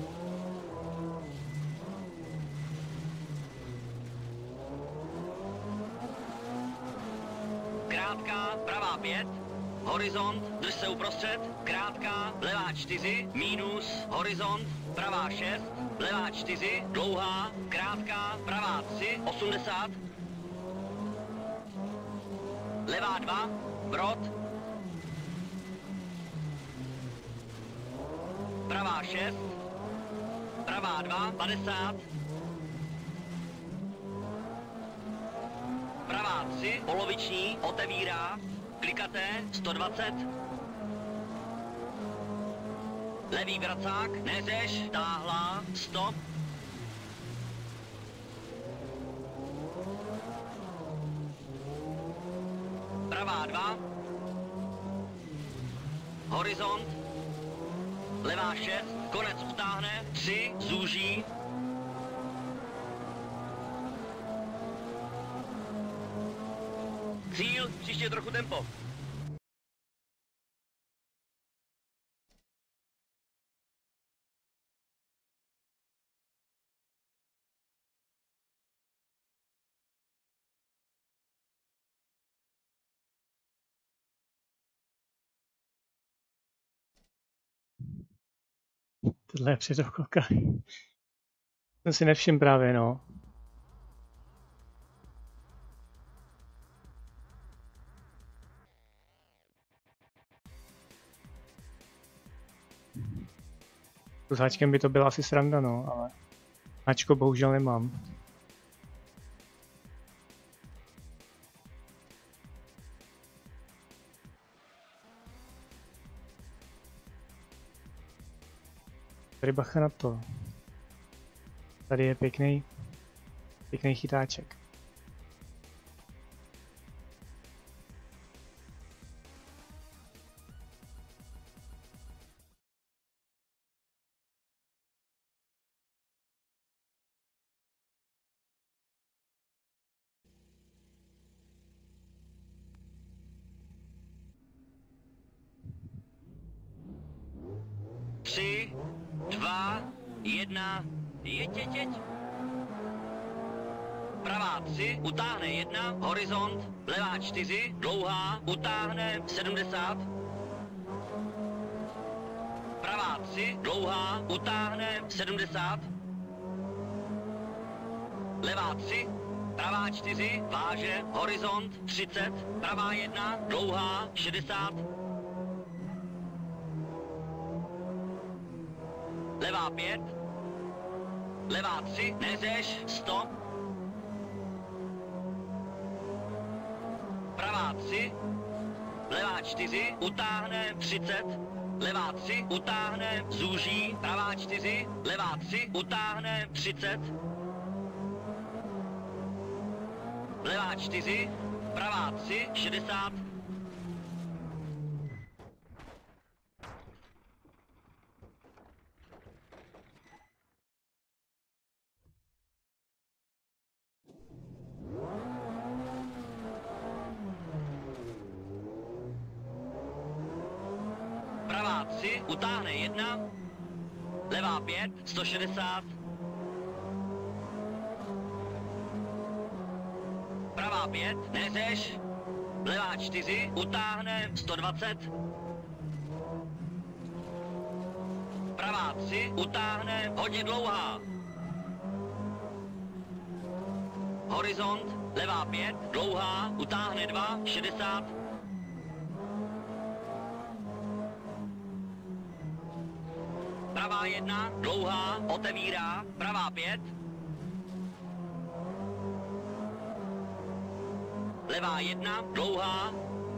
Krátká, pravá 5, horizont, drž se uprostřed, krátká, levá 4, mínus, horizont, pravá 6, levá 4, dlouhá, krátká, pravá 3, 80. Levá 2, brod. Pravá 6, pravá 2, 50. Pravá 3, poloviční, otevírá, klikaté, 120. Levý vracák, neřeš, táhlá, 100. Pravá 2. Horizont. Levá 6, konec utáhne, 3, zúží. Cíl, příště trochu tempo. Tohle je předokolka. Jsem si nevšiml právě, no. S háčkem by to byla asi sranda, no, ale háčko bohužel nemám. Tady bacha na to. Tady je pěkný chytáček. 3, 2, 1, jeď. Pravá 3, utáhne 1, horizont, levá 4, dlouhá, utáhne 70. Pravá 3, dlouhá, utáhne 70. Levá 3, pravá 4, váže, horizont 30, pravá 1, dlouhá 60. Levá 5, levá 3, neřeš, stop. Pravá 3, levá 4, utáhne 30, levá 3, utáhne, zúží, pravá 4, levá 3, utáhne 30, levá 4, pravá 3, 60, pravá 3, utáhne 1, levá 5, 160, pravá 5, neřeš, levá 4, utáhne 120, pravá 3, utáhne hodně dlouhá, horizont, levá 5, dlouhá, utáhne 2, 60, pravá 1, dlouhá, otevírá, pravá 5, levá 1, dlouhá,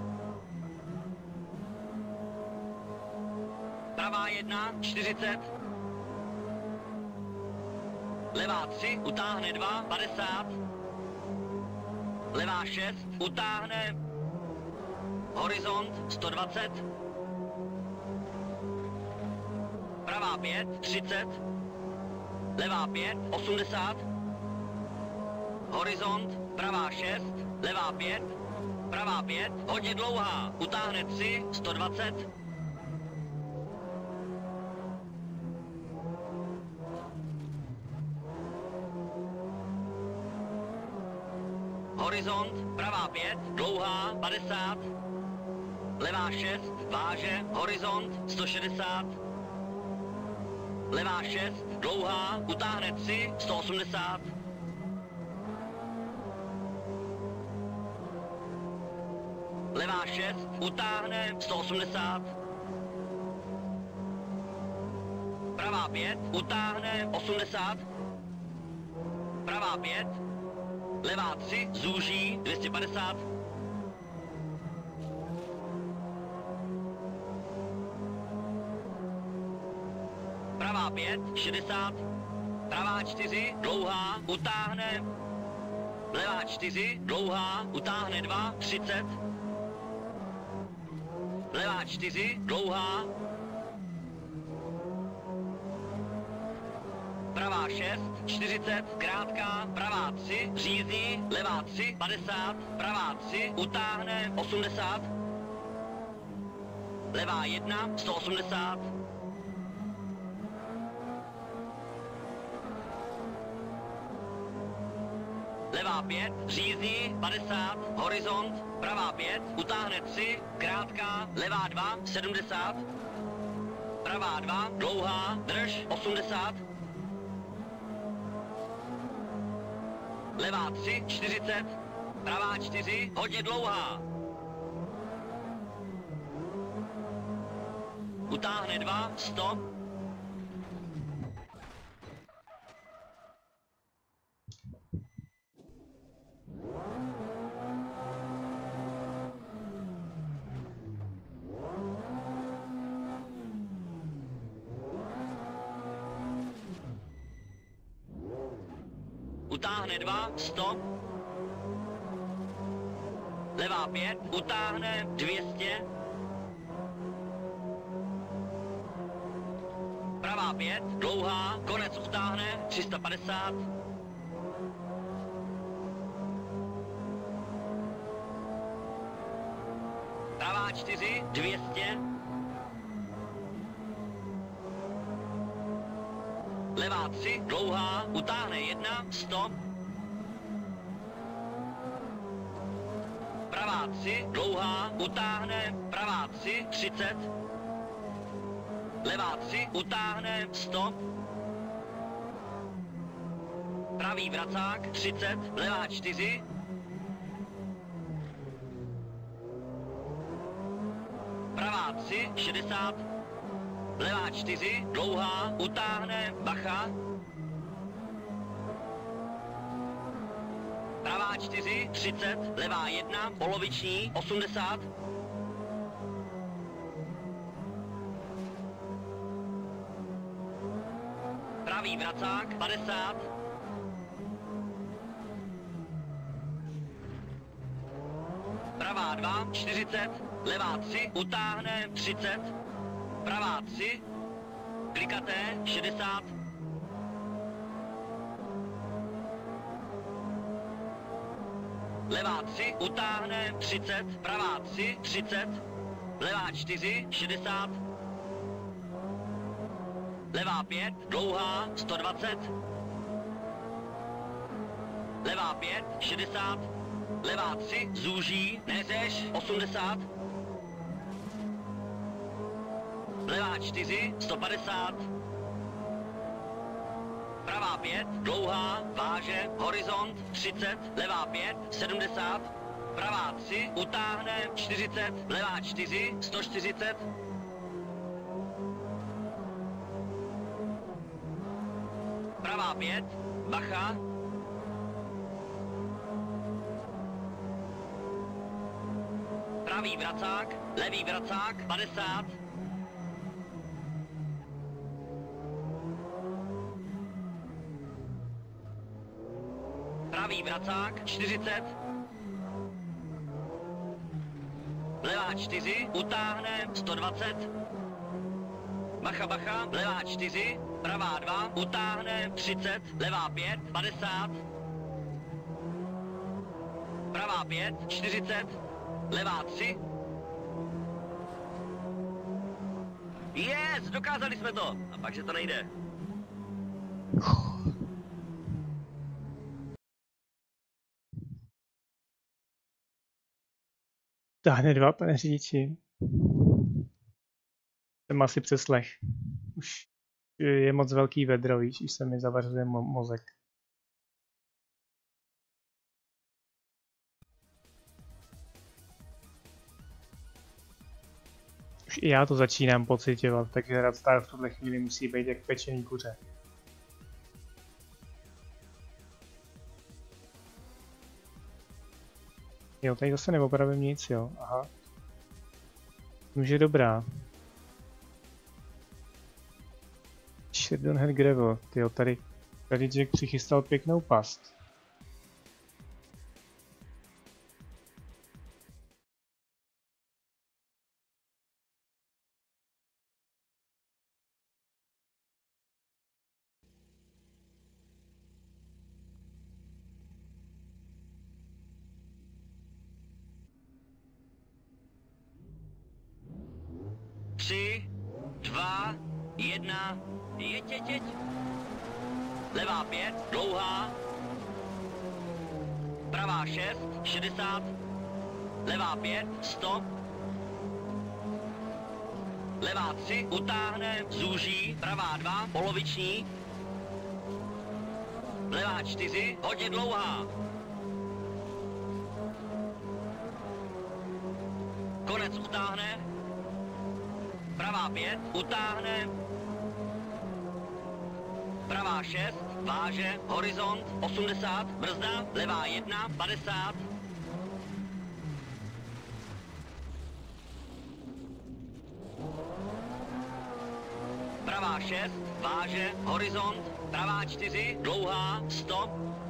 pravá 1, 40, levá 3, utáhne 2, 50, levá 6, utáhne, horizont 120, pravá 5, 30, levá 5, 80, horizont, pravá 6, levá 5, pravá 5, hodně dlouhá, utáhne 3, 120, horizont, pravá 5, dlouhá, 50, levá 6, váže, horizont, 160, levá 6, dlouhá, utáhne 3, 180, levá 6, utáhne 180, pravá 5, utáhne 80, pravá 5, levá 3, zúží 250, pravá 5, 60, pravá 4, dlouhá, utáhne, levá 4, dlouhá, utáhne 2, 30, levá 4, dlouhá, pravá 6, 40, krátká, pravá 3, řízí, levá 3, 50, pravá 3, utáhne 80, levá 1, 180, levá 5, řízí, 50, horizont, pravá 5, utáhne 3, krátká, levá 2, 70, pravá 2, dlouhá, drž, 80, levá 3, 40, pravá 4, hodně dlouhá, utáhne 2, stop, utáhne 2, stop, levá 5, utáhne 200, pravá 5, dlouhá, konec utáhne 350, pravá 4, 200, levá 3, dlouhá, utáhne 1, stop. Pravá 3, dlouhá, utáhne, pravá 3, 30. Levá 3, utáhne, stop. Pravý vracák, 30, levá 4. Pravá 3, 60. Levá 4, dlouhá, utáhne, bacha. Pravá 4, 30, levá 1, poloviční, 80. Pravý vracák, 50. Pravá 2, 40, levá 3, utáhne, 30. Pravá 3, klikaté, 60. Levá 3, utáhne, 30. Pravá 3, 30. Levá 4, 60. Levá 5, dlouhá, 120. Levá 5, 60. Levá 3, zúží, neřeš, 80. Levá 4, 150. Pravá 5, dlouhá, váže, horizont, 30. Levá 5, 70. Pravá 3, utáhne, 40. Levá 4, 140. Pravá 5, bacha. Pravý vracák, levý vracák, 50. Pravý vracák, 40. Levá 4, utáhne, 120. Bacha, bacha, levá 4, pravá 2, utáhne, 30. Levá 5, 50. Pravá 5, 40. Levá 3. Yes, dokázali jsme to. A pak, že to nejde. Táhne 2, pane řidiči. Jsem asi přeslech. Už je moc velký vedro, víš, už se mi zavařuje mozek. Už i já to začínám pociťovat, takže Radstar v tuhle chvíli musí být jak pečený kuře. Jo, tady zase neopravím nic, jo, aha. Už je dobrá. Sherdonhead Gravel, tyjo, tady Jack přichystal pěknou past. Tři, 2, 1, jeď. Levá 5, dlouhá. Pravá 6, 60. Levá 5, stop. Levá 3, utáhne, zúží. Pravá 2, poloviční. Levá 4, hodně dlouhá. Konec utáhne. Pravá 5, utáhne. Pravá 6, váže, horizont, 80, brzda, levá 1, 50. Pravá 6, váže, horizont, pravá 4, dlouhá, stop.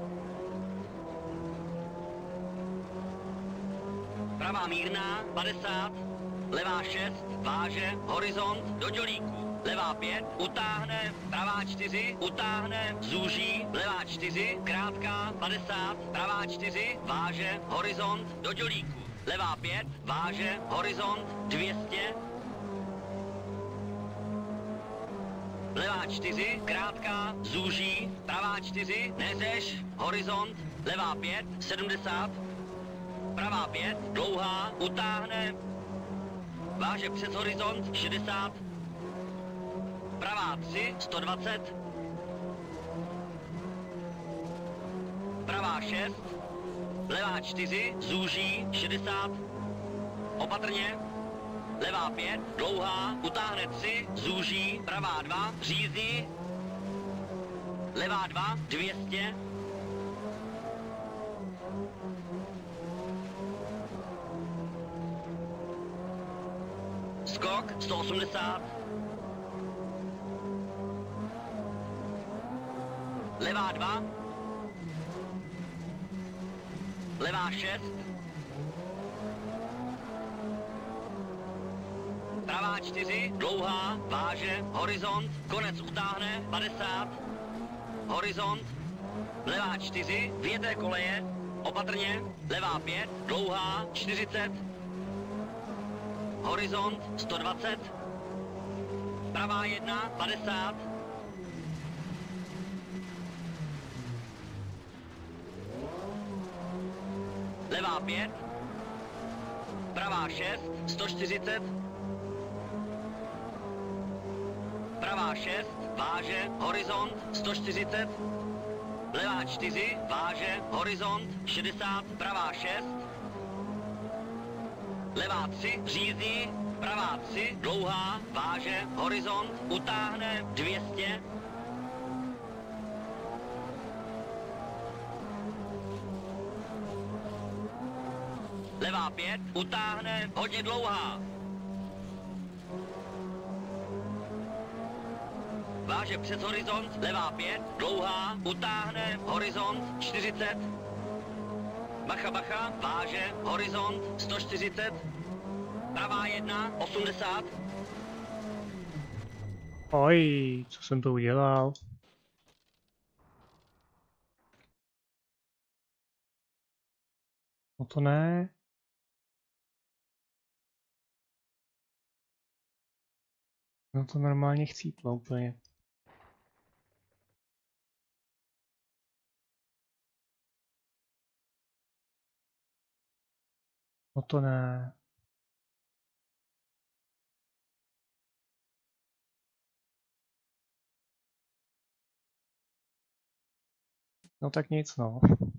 Pravá mírná, 50. Levá 6, váže, horizont, do dělíku. Levá 5, utáhne, pravá 4, utáhne, zúží, levá 4, krátká, 50, pravá 4, váže, horizont, do dělíku. Levá 5, váže, horizont, 200. levá 4, krátká, zúží, pravá 4, neřeš, horizont, levá 5, 70, pravá 5, dlouhá, utáhne, váže přes horizont, 60, pravá 3, 120, pravá 6, levá 4, zúží, 60, opatrně, levá 5, dlouhá, utáhne 3, zúží, pravá 2, řízí, levá 2, 200, skok, 180, levá 2, levá 6, pravá 4, dlouhá, váže, horizont, konec utáhne, 50, horizont, levá 4, vyjeté koleje, opatrně, levá 5, dlouhá, 40, horizont, 120, pravá 1, 50, levá 5, pravá 6, 140, pravá 6, váže, horizont, 140, levá 4, váže, horizont, 60, pravá 6, levá 3, řízí, pravá 3, dlouhá, váže, horizont, utáhne, 200, levá 5, utáhne, hodně dlouhá. Váže přes horizont, levá 5, dlouhá, utáhne, horizont, 40. Bacha, bacha, váže, horizont, 140. Pravá 1, 80. Oj, co jsem to udělal? No to ne. No to normálně chcíplo úplně. No to ne. No tak nic, no.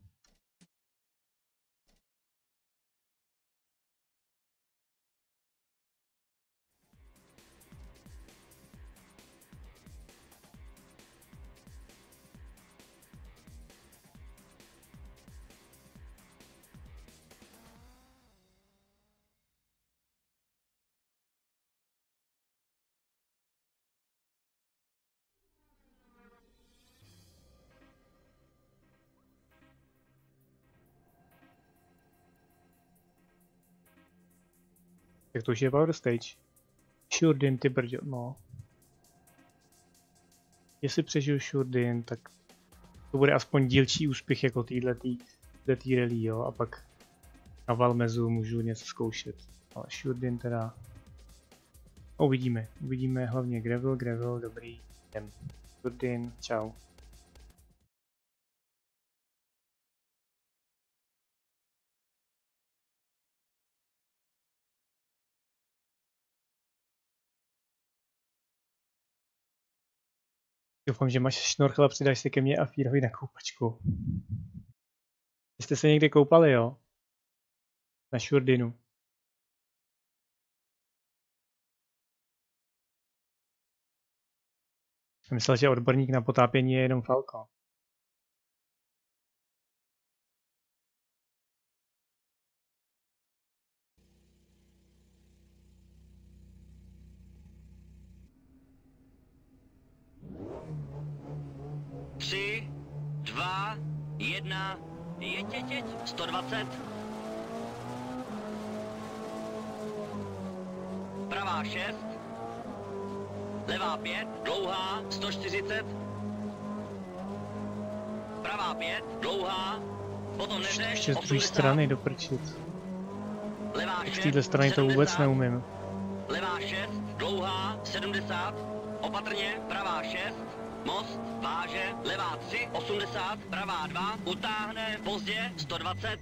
Tak to už je Power Stage. Shurdin, ty brďo, no. Jestli přežiju Shurdin, tak to bude aspoň dílčí úspěch jako této rally, jo, a pak na Valmezu můžu něco zkoušet. Ale Shurdin teda... Uvidíme hlavně gravel, dobrý, jdem. Shurdin, čau. Doufám, že máš šnorchel a přidáš se ke mně a Fírovi na koupačku. Jste se někde koupali, jo? Na Shurdinu. Jsem myslel, že odborník na potápění je jenom Falko. Tři, 2, 1, jeď, 120. Pravá 6, levá 5, dlouhá, 140. Pravá 5, dlouhá, potom neřeš, Ještě z 80. druhé strany doprčit. Levá 6, Z téhle strany to vůbec 70. neumím. Levá 6, dlouhá, 70. opatrně, pravá 6, most, váže, levá 3, 80, pravá 2, utáhne, pozdě, 120.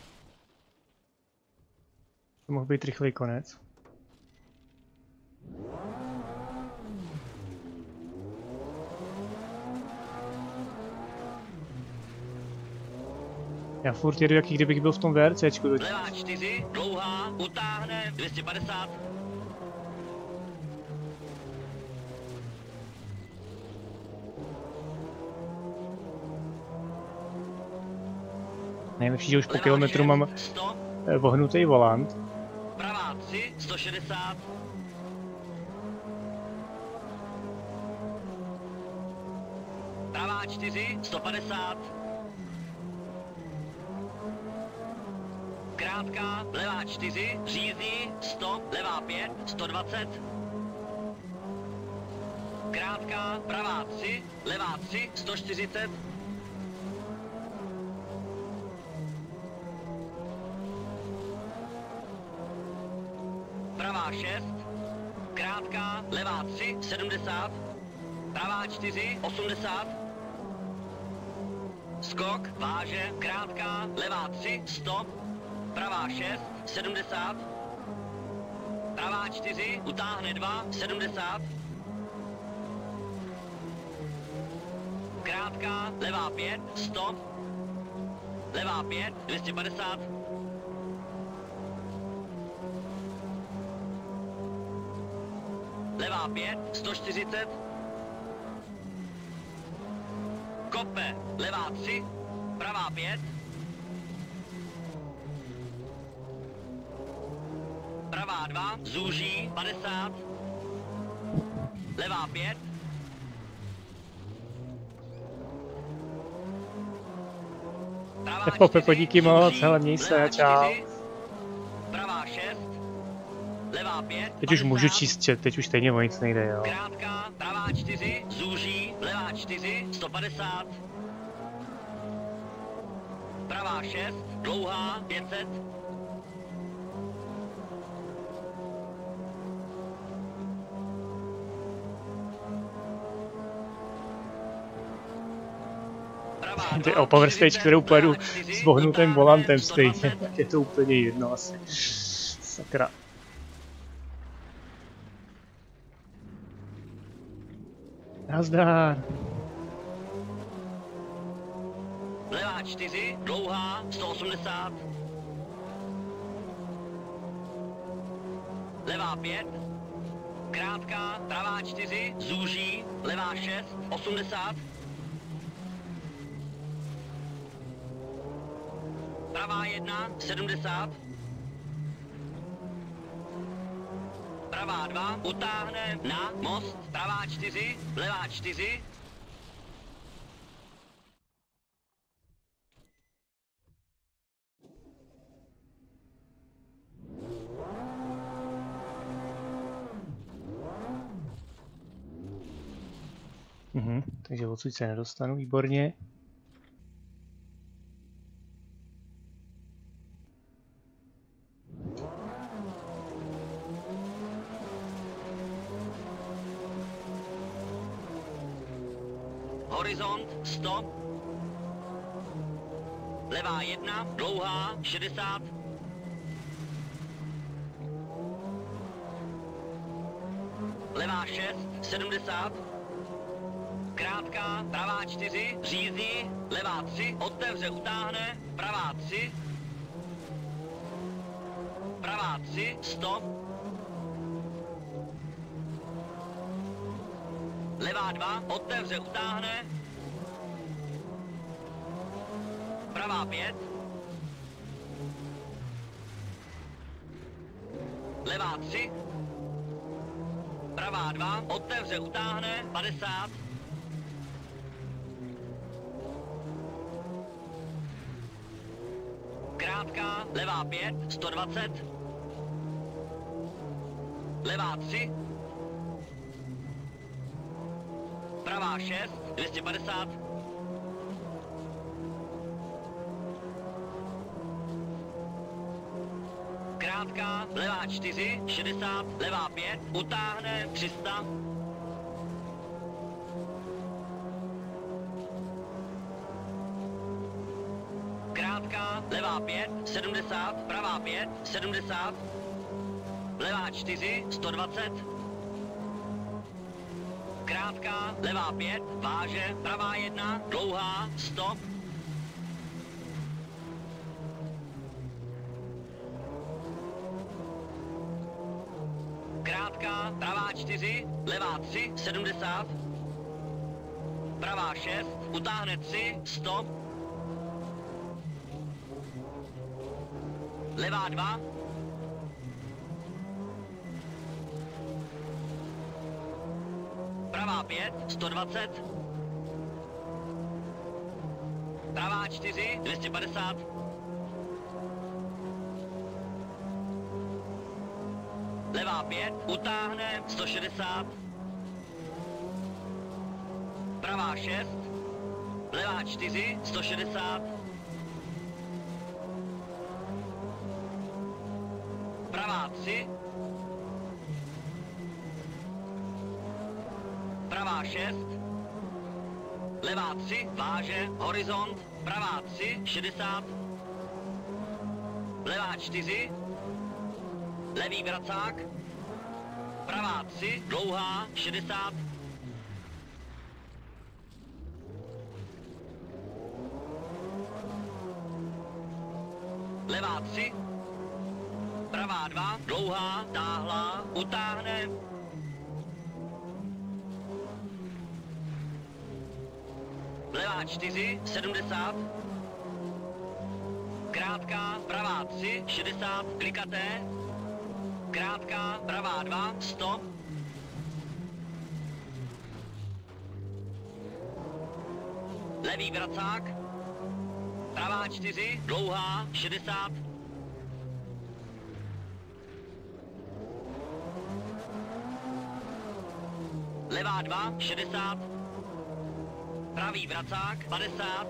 To mohl být rychlý konec. Já furt jedu, jaký kdybych byl v tom VRCčku. Levá 4, dlouhá, utáhne, 250. Nejlepší, že už po kilometru mám vohnutý volant. Pravá 3, 160. Pravá 4, 150. Krátká, levá 4, řízí, 100, levá 5, 120. Krátká, pravá 3, levá 3, 140. Pravá 6, krátká, levá 3, 70. Pravá 4, 80. Skok, váže, krátká, levá 3, 100. Pravá 6, 70. Pravá 4, utáhne 2, 70. Krátká, levá 5, 100. Levá 5, 250. Levá 5, 140. Kope, levá 3, pravá 5. Pravá 2, zúží, 50. Levá 5. Pravá 4, Pepo, díky moc, hele, měj se, čau. Pravá 6. Levá 5. Teď už můžu číst chat, teď už stejně o nic nejde, jo. Krátká, pravá 4, zúží, levá 4, 150. Pravá 6, dlouhá, 500. Ty o power stage, kterou pojedu s vohnutým volantem stejně, tak je to úplně jedno asi. Sakra. Nazdar. Levá 4, dlouhá, 180. Levá 5. Krátká, pravá 4, zúží, levá 6, 80. Pravá 1, 70. Pravá 2, utáhne na most, pravá 4, levá 4. Takže odsud se nedostanu, výborně. Horizont 100. Levá 1, dlouhá 60. Levá 6, 70. Krátká, pravá 4, řízí, levá 3, otevře, utáhne, pravá 3. Pravá 3, 100. Levá 2, otevře, utáhne. Pravá 5. Levá 3. Pravá 2, otevře, utáhne, 50. Krátká, levá 5, 120. Levá 3. Pravá 6, 250. Krátká, levá 4, 60, levá 5, utáhne 300. Krátká, levá 5, 70, pravá 5, 70, levá 4, 120, krátká, levá 5, váže, pravá 1, dlouhá, stop, krátká, pravá 4, levá 3, 70, pravá 6, utáhne 3, stop, levá 2, pravá 5, 120, pravá 4, 250, levá 5, utáhne 160, pravá 6, levá 4, 160, pravá 3, pravá 6, levá 3, váže, horizont, pravá 3, 60, levá 4, levý vracák, pravá 3, dlouhá, 60, levá 3, pravá 2, dlouhá, táhlá, utáhne, levá 4, 70, krátká, pravá 3, 60, klikaté, krátká, pravá 2, stop, levý vracák, pravá 4, dlouhá, 60, levá 2, 60, pravý vracák, 50,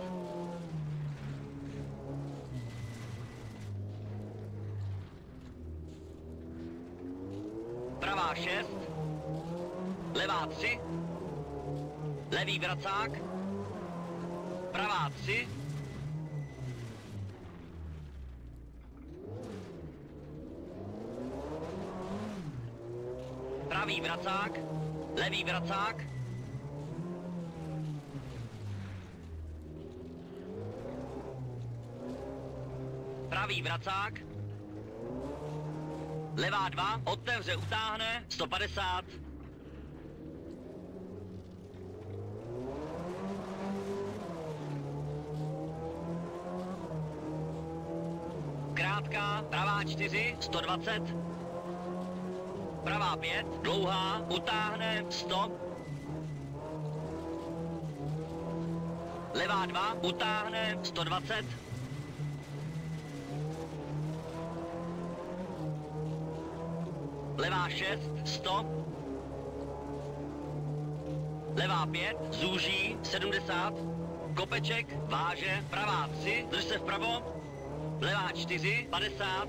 pravá 6, levá 3, levý vracák, pravá 3, pravý vracák, levý vracák, pravý vracák, levá 2, otevře, utáhne, 150, krátká, pravá 4, 120, pravá 5, dlouhá, utáhne, stop, levá 2, utáhne, 120, levá 6, stop, levá 5, zúží, 70, kopeček, váže, pravá 3, drž se vpravo, levá 4, 50,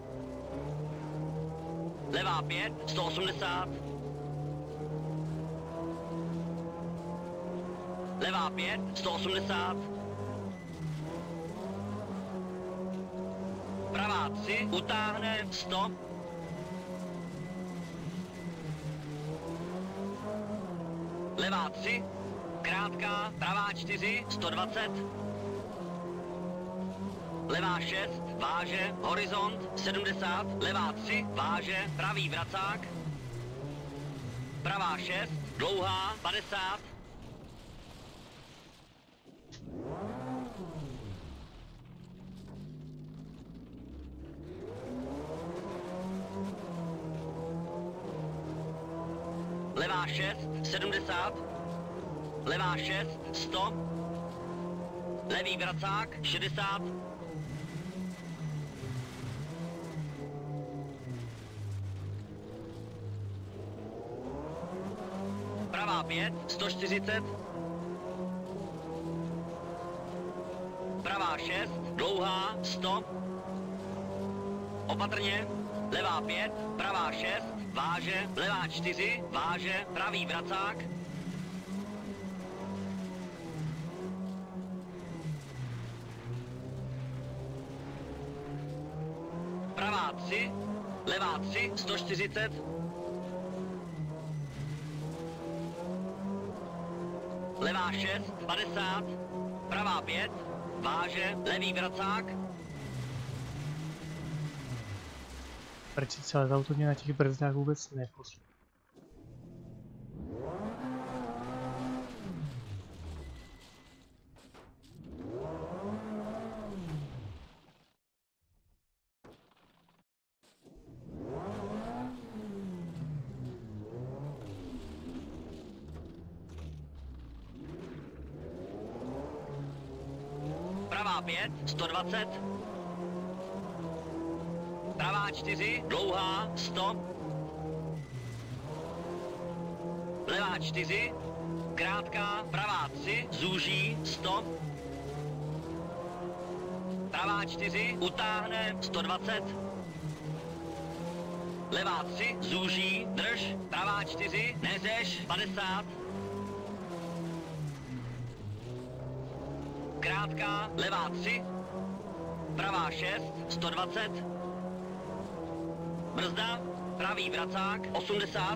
levá 5, 180, levá 5, 180, pravá 3, utáhne, stop, levá 3, krátká, pravá 4, 120, levá 6, váže, horizont, 70, levá 3, váže, pravý vracák, pravá 6, dlouhá, 50, levá 6, 70, levá 6, stop, levý vracák, 60, pravá 5, 140, pravá 6, dlouhá, stop, opatrně, levá 5, pravá 6, váže, levá 4, váže, pravý vracák, levá 3, levá 3, 140. Levá 6, 50, pravá 5, váže, levý vracák. Proč celé to auto mě na těch brzdách vůbec neposlouchá? Pravá 5, 120. Pravá 4, dlouhá, 100. Levá 4, krátká, pravá 3, zúží, 100. Pravá 4, utáhne, 120. Levá 3, zúží, drž, pravá 4, neřeš, 50. Krátká, levá 3, pravá 6, 120. Brzda, pravý vracák, 80.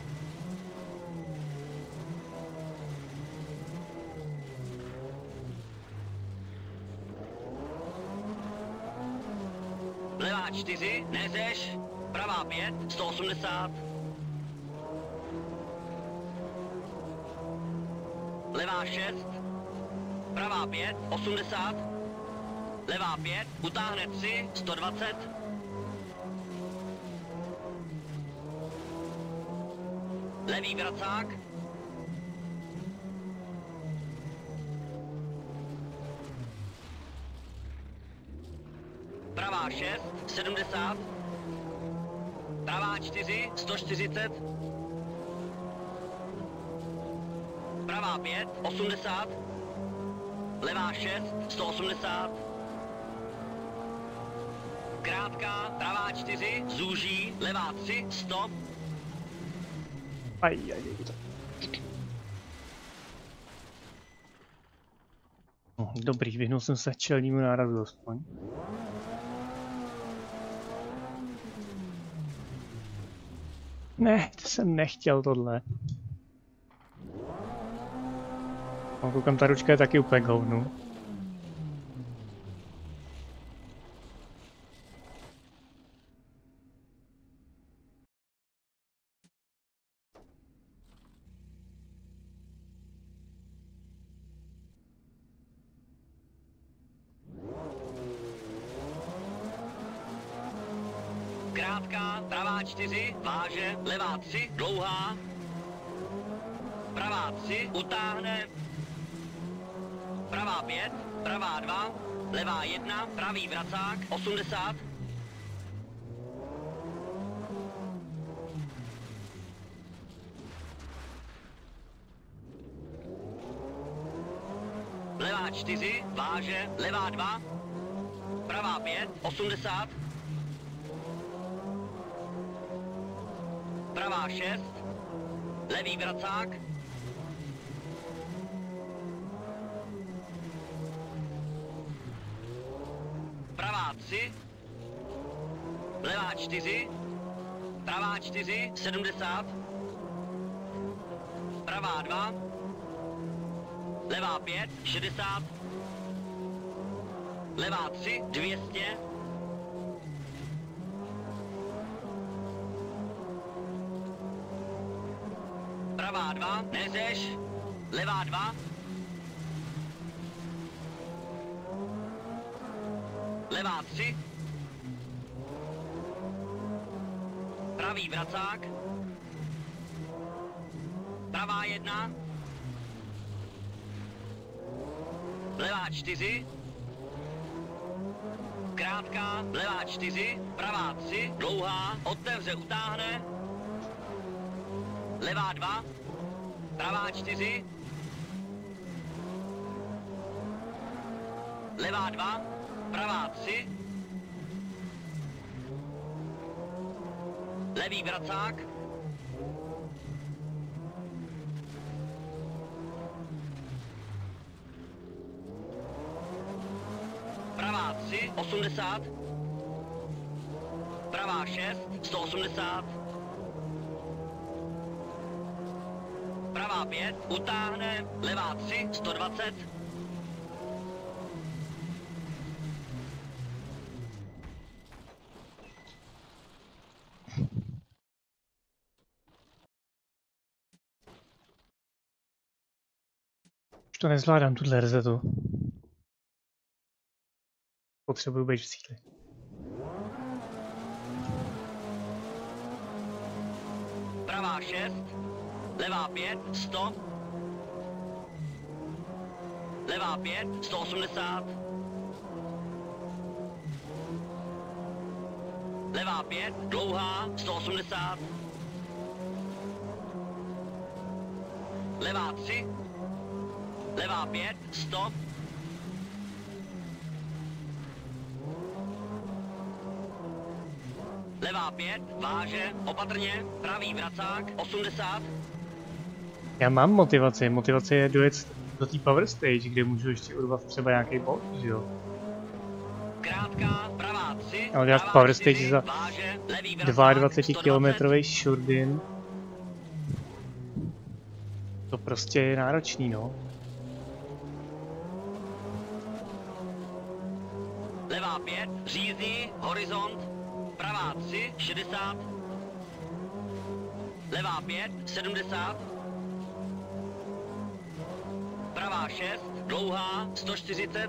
Levá 4, neřeš, pravá 5, 180. Levá 6, pravá 5, 80. Levá 5, utáhne 3, 120. Levý vracák. Pravá 6, 70. Pravá 4, 140. Pravá 5, 80. Levá 6, 180. Krátká, pravá 4, zúží, levá 3, 100. Aj. Dobrý, vyhnul jsem se čelnímu nárazu aspoň. Ne, to jsem nechtěl tohle. Koukám, ta ručka je taky úplně k hovnu. Krátká, pravá 4, váže, levá 3, dlouhá. Pravá 3, utáhne. Pravá 5, pravá 2, levá 1, pravý vracák, 80. Levá 4, váže, levá 2, pravá 5, 80. Pravá 6, levý vracák. Pravá 3, levá 4, pravá 4, 70. Pravá 2, levá 5, 60. Levá 3, 200. Pravá 2, neřeš, levá 2. Levá 3. Pravý vracák. Pravá 1. Levá 4. Krátká, levá 4, pravá 3, dlouhá, otevře, utáhne. Levá 2, pravá 4. Levá 2, pravá 3. Levý vracák. Pravá 3, 80. pravá 6, 180. Pravá 5, utáhne, levá 3, 120. Už to nezvládám, tuhle rezetu. Potřebuju být v cíli. Pravá 6, levá 5, 100. Levá 5, 180. Levá 5, dlouhá, 180. Levá 3, levá 5, 100. Levá 5, váže, opatrně, pravý vracák, 80. Já mám motivaci. Motivace je dojet do té power stage, kde můžu ještě urvat třeba nějaký bod, že jo? Krátká, pravá 3, Ale dělat pravá power 4, stage za váže, levý vracák, 22 km shurdin. To prostě je náročný, no. Levá 5, řízí, horizont, pravá 3, 60. Levá 5, 70. Pravá 6, dlouhá, 140.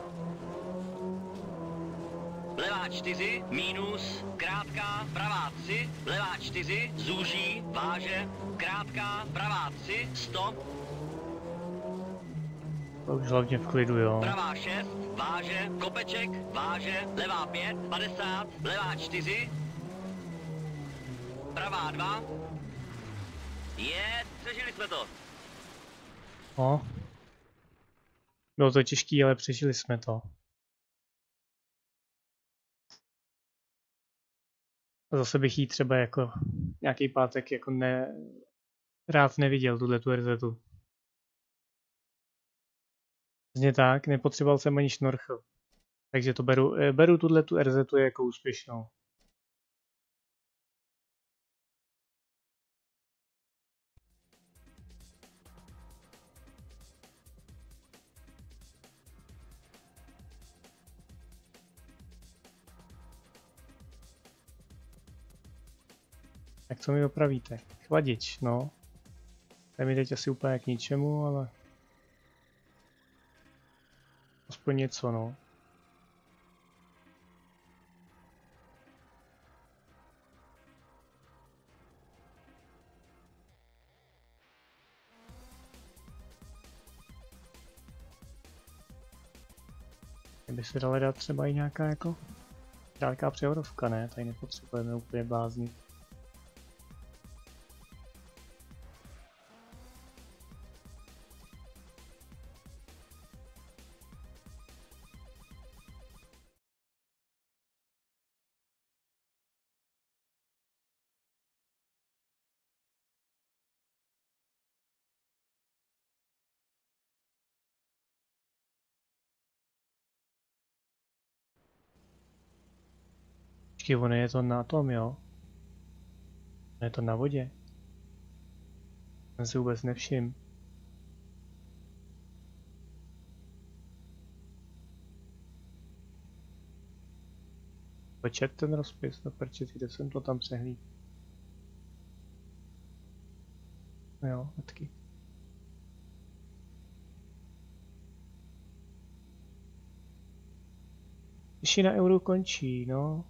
Levá 4, minus, krátká, pravá 3, levá 4, zúží, váže, krátká, pravá 3, 100. To už hlavně v klidu, jo. Pravá 6, váže, kopeček, váže, levá 5, 50, levá 4. Pravá 2. Přežili jsme to. No. Bylo to těžký, ale přežili jsme to. A zase bych jí třeba jako nějaký pátek jako rád neviděl tuto RZ-tu. Přesně tak, nepotřeboval jsem ani šnorchl. Takže to beru tuto RZ-tu jako úspěšnou. Tak co mi opravíte? Chladič, no. To je mi teď asi úplně k ničemu, ale... aspoň něco, no. Kdyby se dala dát třeba i nějaká jako... krátká převodovka, ne? Tady nepotřebujeme úplně bláznit. Počkej, ono je to na tom, jo? Ono je to na vodě? Jsem si vůbec nevšiml. Počet ten rozpis, no prčet, kde jsem to tam přehlíd. No jo, taky. Ještě na euro končí, no.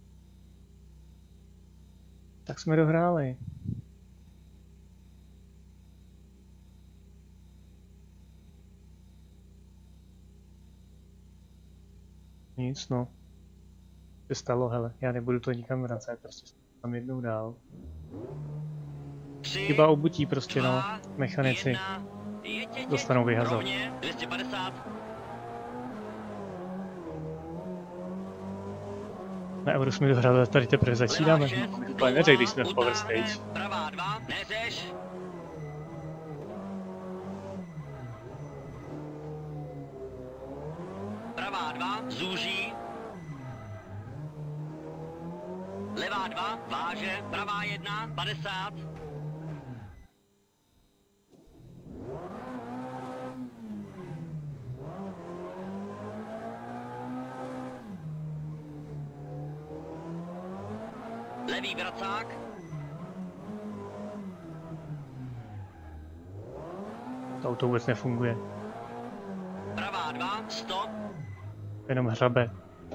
Tak jsme dohráli. Nic, no. Se stalo, hele, já nebudu to nikam vracet, prostě tam jednou dál. Chyba obutí prostě, no. Mechanici dostanou vyhazovat. 250. Na euro jsme dohráli, tady teprve začínáme. Ale neřek, když jsme v power stage. Pravá 2, neřeš. Pravá 2, zúží. Levá Pravá 2, váže, pravá 1, 50. Levý vracák. To auto vůbec nefunguje. Pravá 2, stop. Jenom hrabe.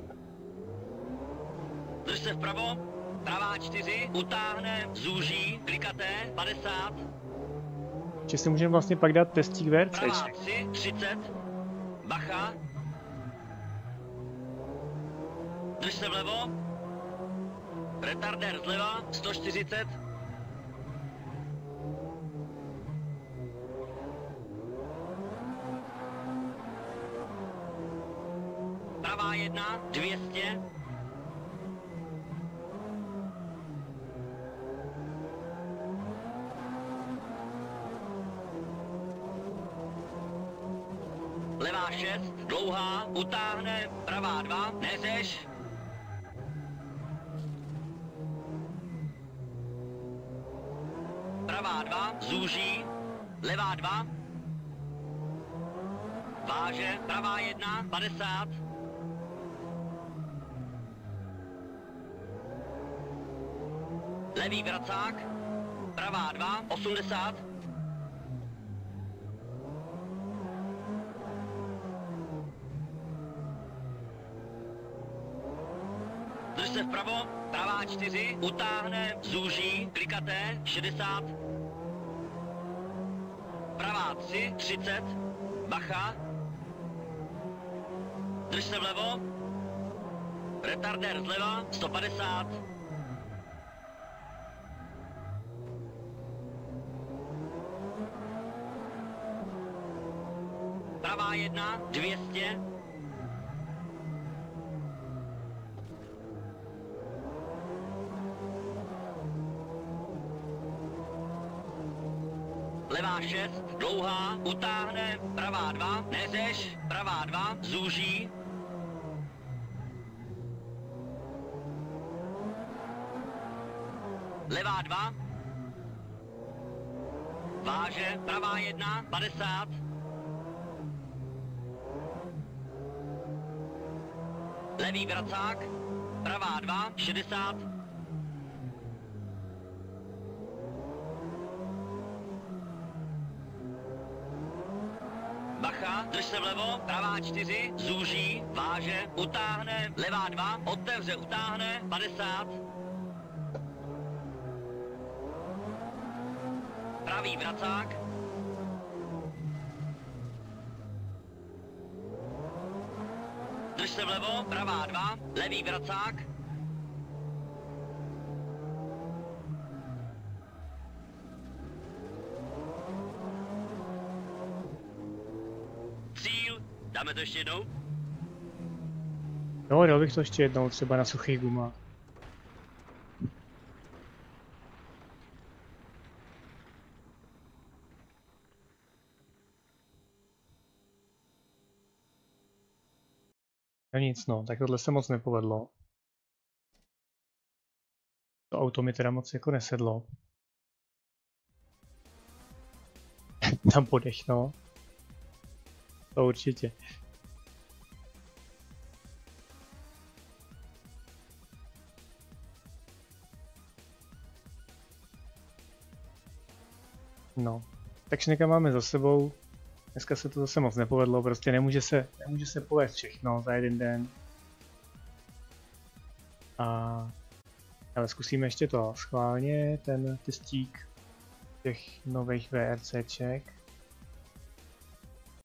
Drž se vpravo. Pravá 4, utáhne, zúží, klikaté, 50. Či si můžeme vlastně pak dát testík VRC. Pravá 3, 30. Bacha. Drž se vlevo. Retardér zleva, 140. Pravá 1, 200. Levá 6, dlouhá, utáhne, pravá 2, neřeš. Pravá 2, zúží, levá 2. Váže, pravá 1, 50. Levý vracák, pravá 2, 80. Drž se vpravo, pravá 4, utáhne, zúží, klikaté, 60. Pravá 3, 30, bacha. Drž se vlevo, retardér zleva, 150. Pravá 1, 200. Levá 6, dlouhá, utáhne, pravá 2, neřeš, pravá 2, zúží. Levá 2. Váže, pravá 1, 50. Levý vracák, pravá 2, 60. Bacha, drž se vlevo, pravá 4, zúží, váže, utáhne, levá 2, otevře, utáhne, 50. Pravý vracák. Drž se vlevo, pravá 2, levý vracák. Cíl, dáme to ještě jednou? No, dal bych to ještě jednou, třeba na suchých gumách. No nic no, tak tohle se moc nepovedlo. To auto mi teda moc jako nesedlo. Tam podech, no. To určitě. No, takže někam máme za sebou. Dneska se to zase moc nepovedlo, prostě nemůže se povést všechno za jeden den. Ale zkusíme ještě to schválně, ten testík těch nových VRCček.